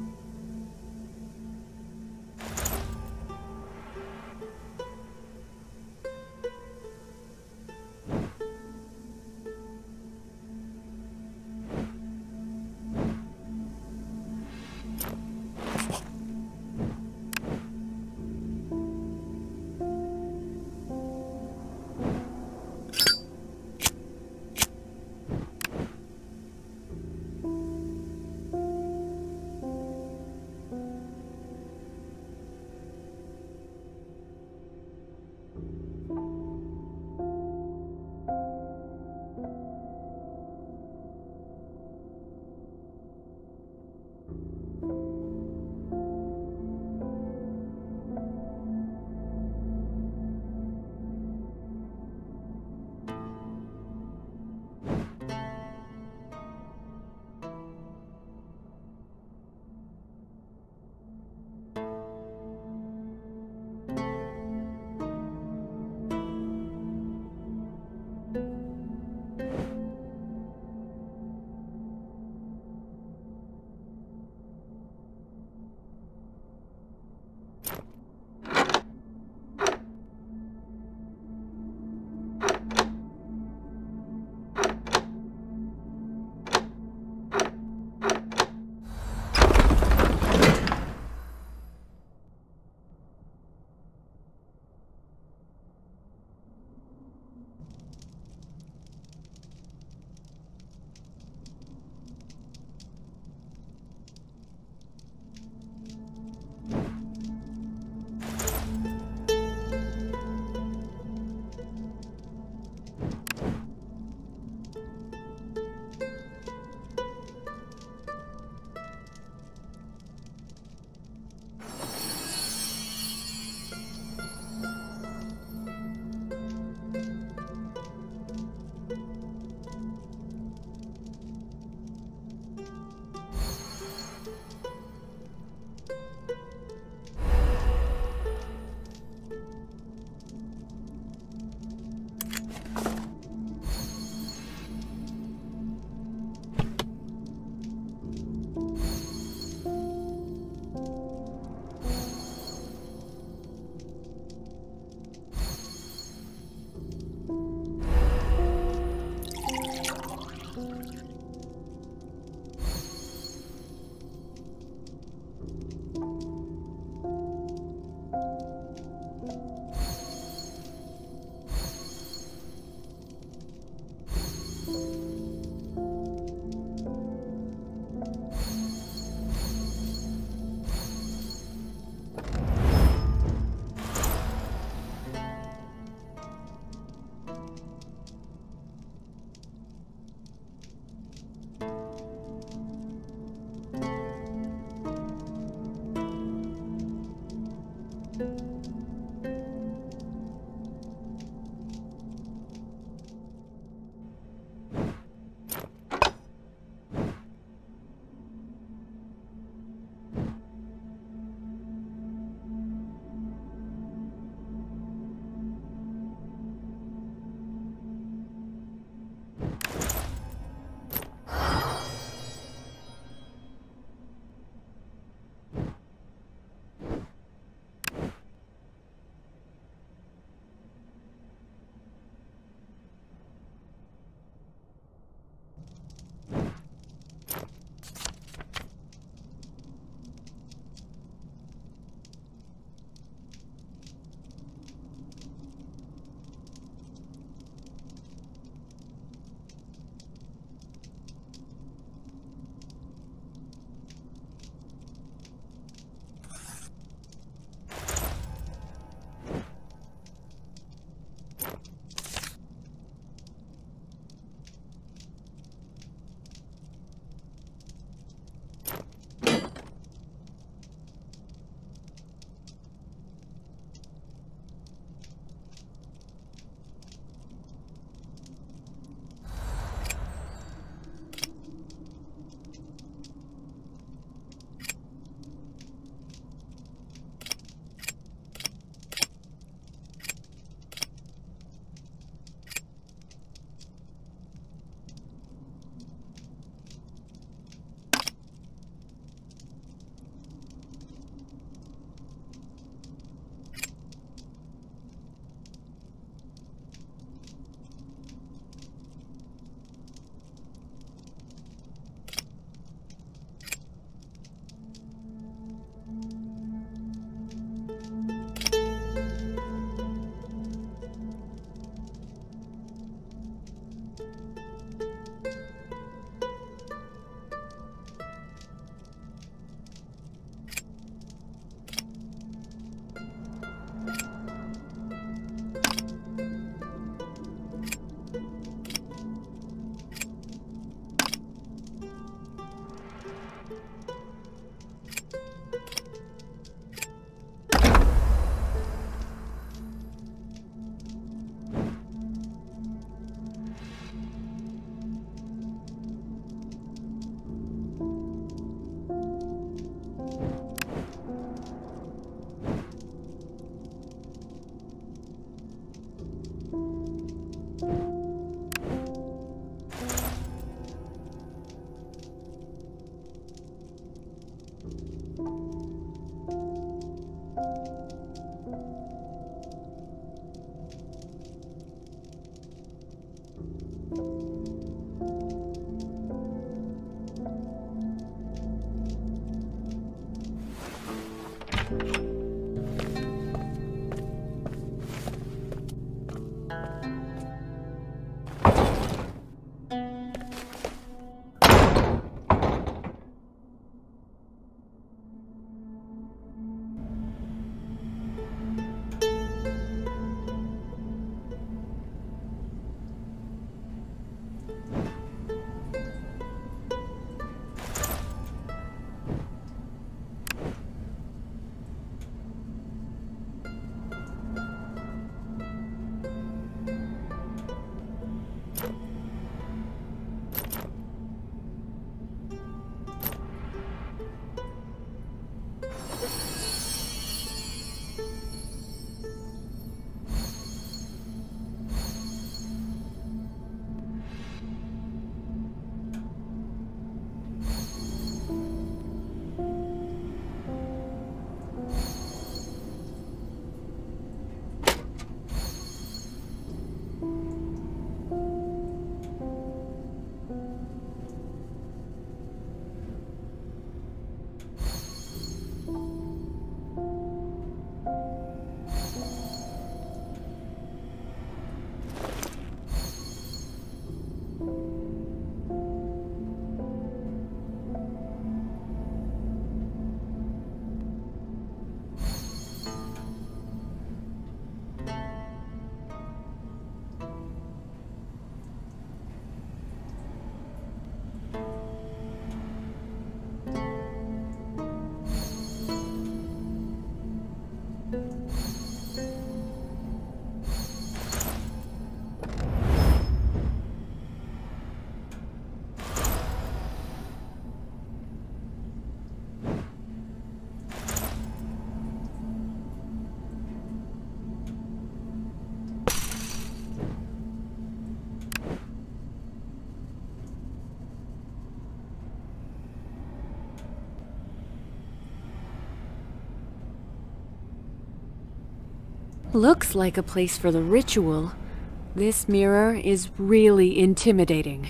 Looks like a place for the ritual. This mirror is really intimidating.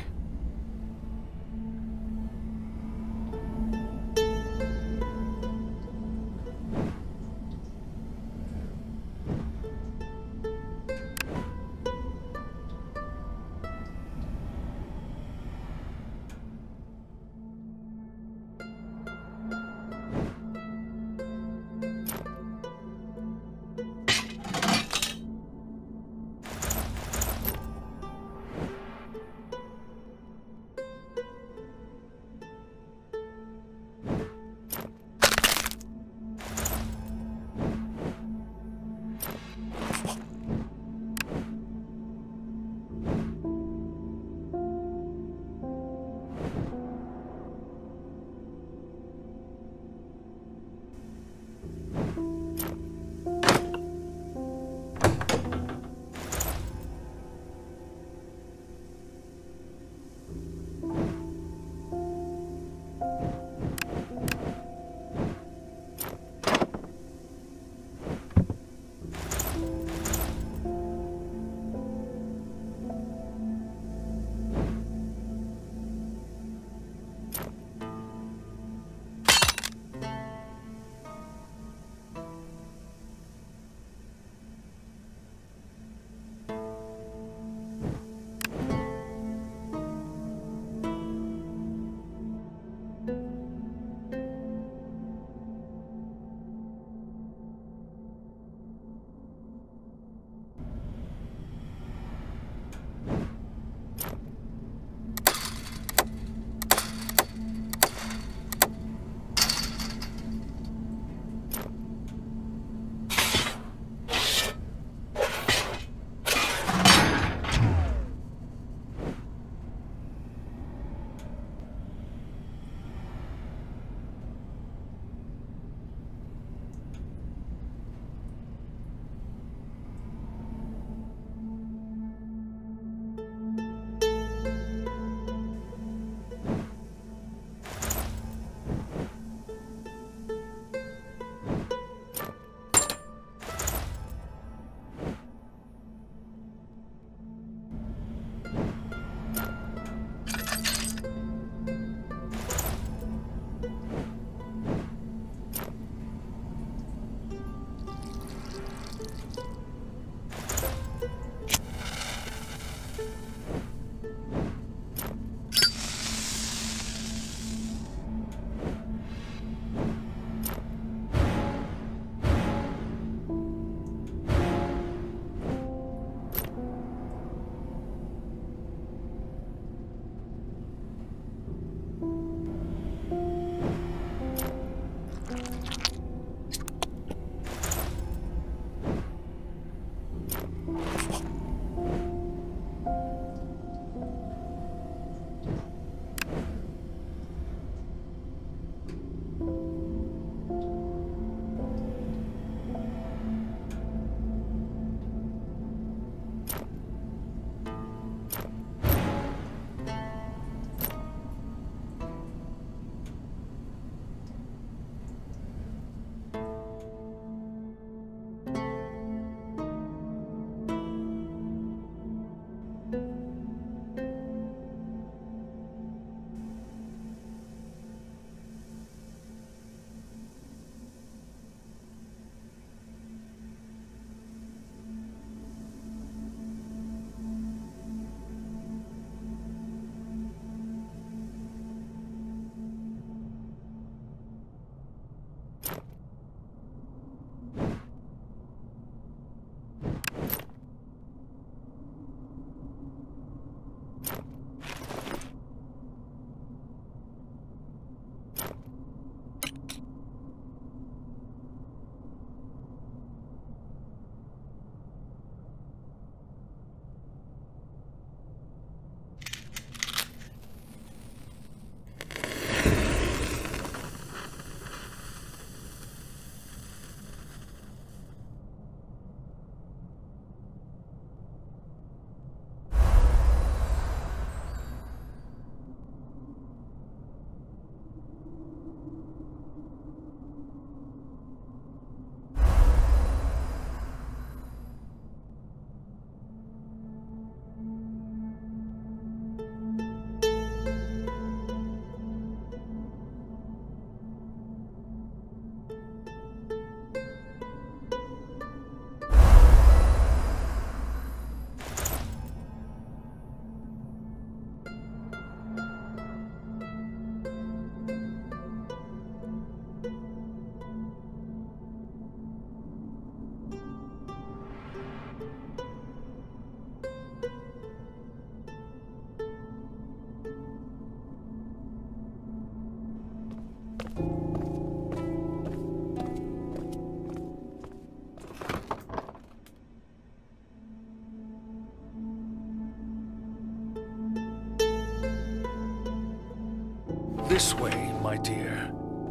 This way, my dear.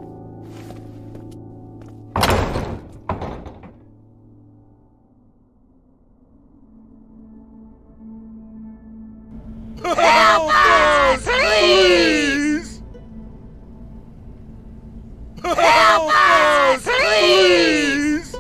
Help us, please! Help us, please!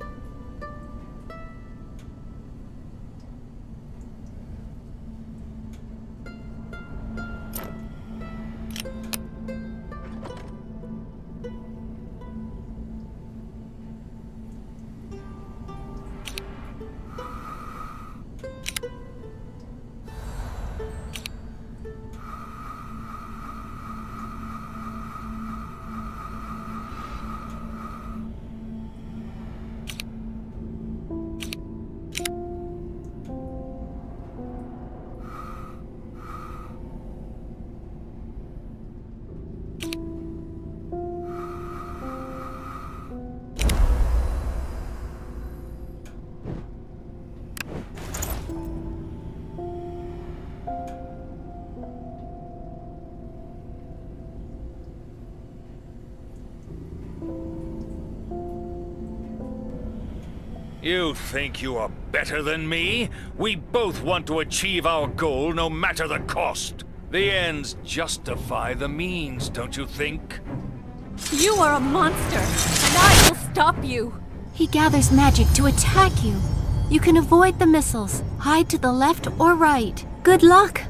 You think you are better than me? We both want to achieve our goal no matter the cost. The ends justify the means, don't you think? You are a monster, and I will stop you! He gathers magic to attack you. You can avoid the missiles. Hide to the left or right. Good luck!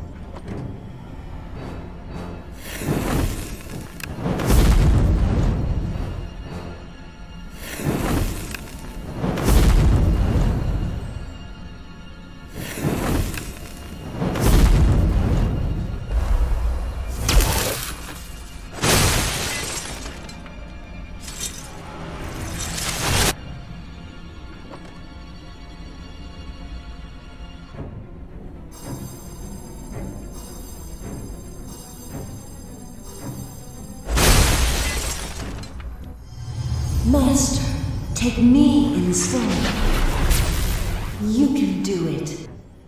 Master, take me instead. You can do it.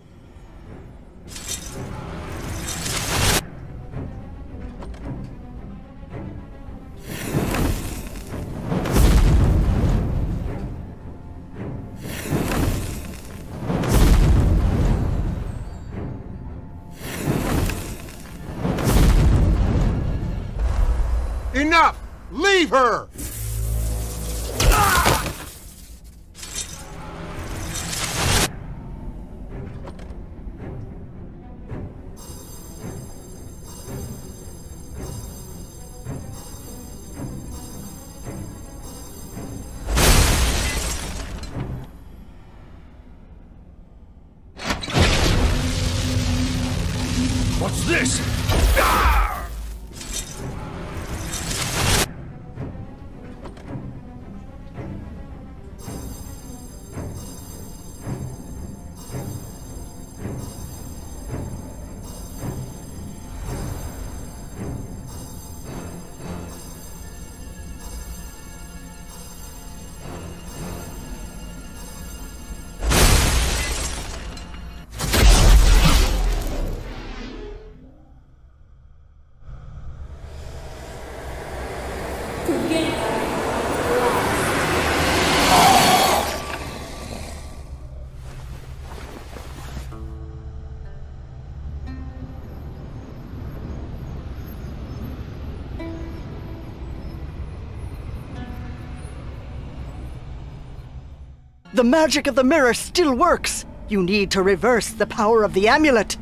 Enough! Leave her! What's this? The magic of the mirror still works. You need to reverse the power of the amulet.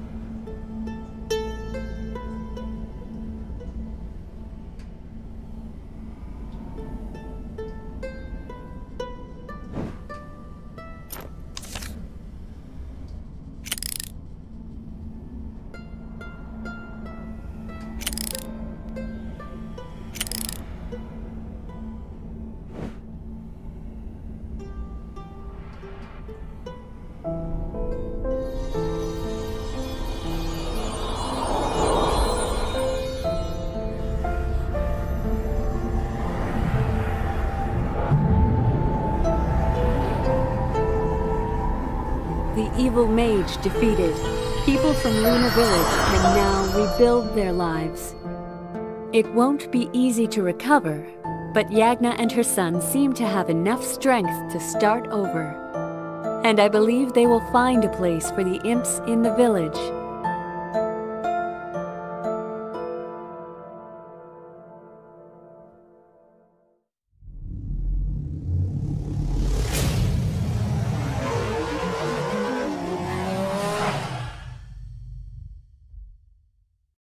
The evil mage defeated. People from Luna Village can now rebuild their lives. It won't be easy to recover, but Yagna and her son seem to have enough strength to start over. And I believe they will find a place for the imps in the village.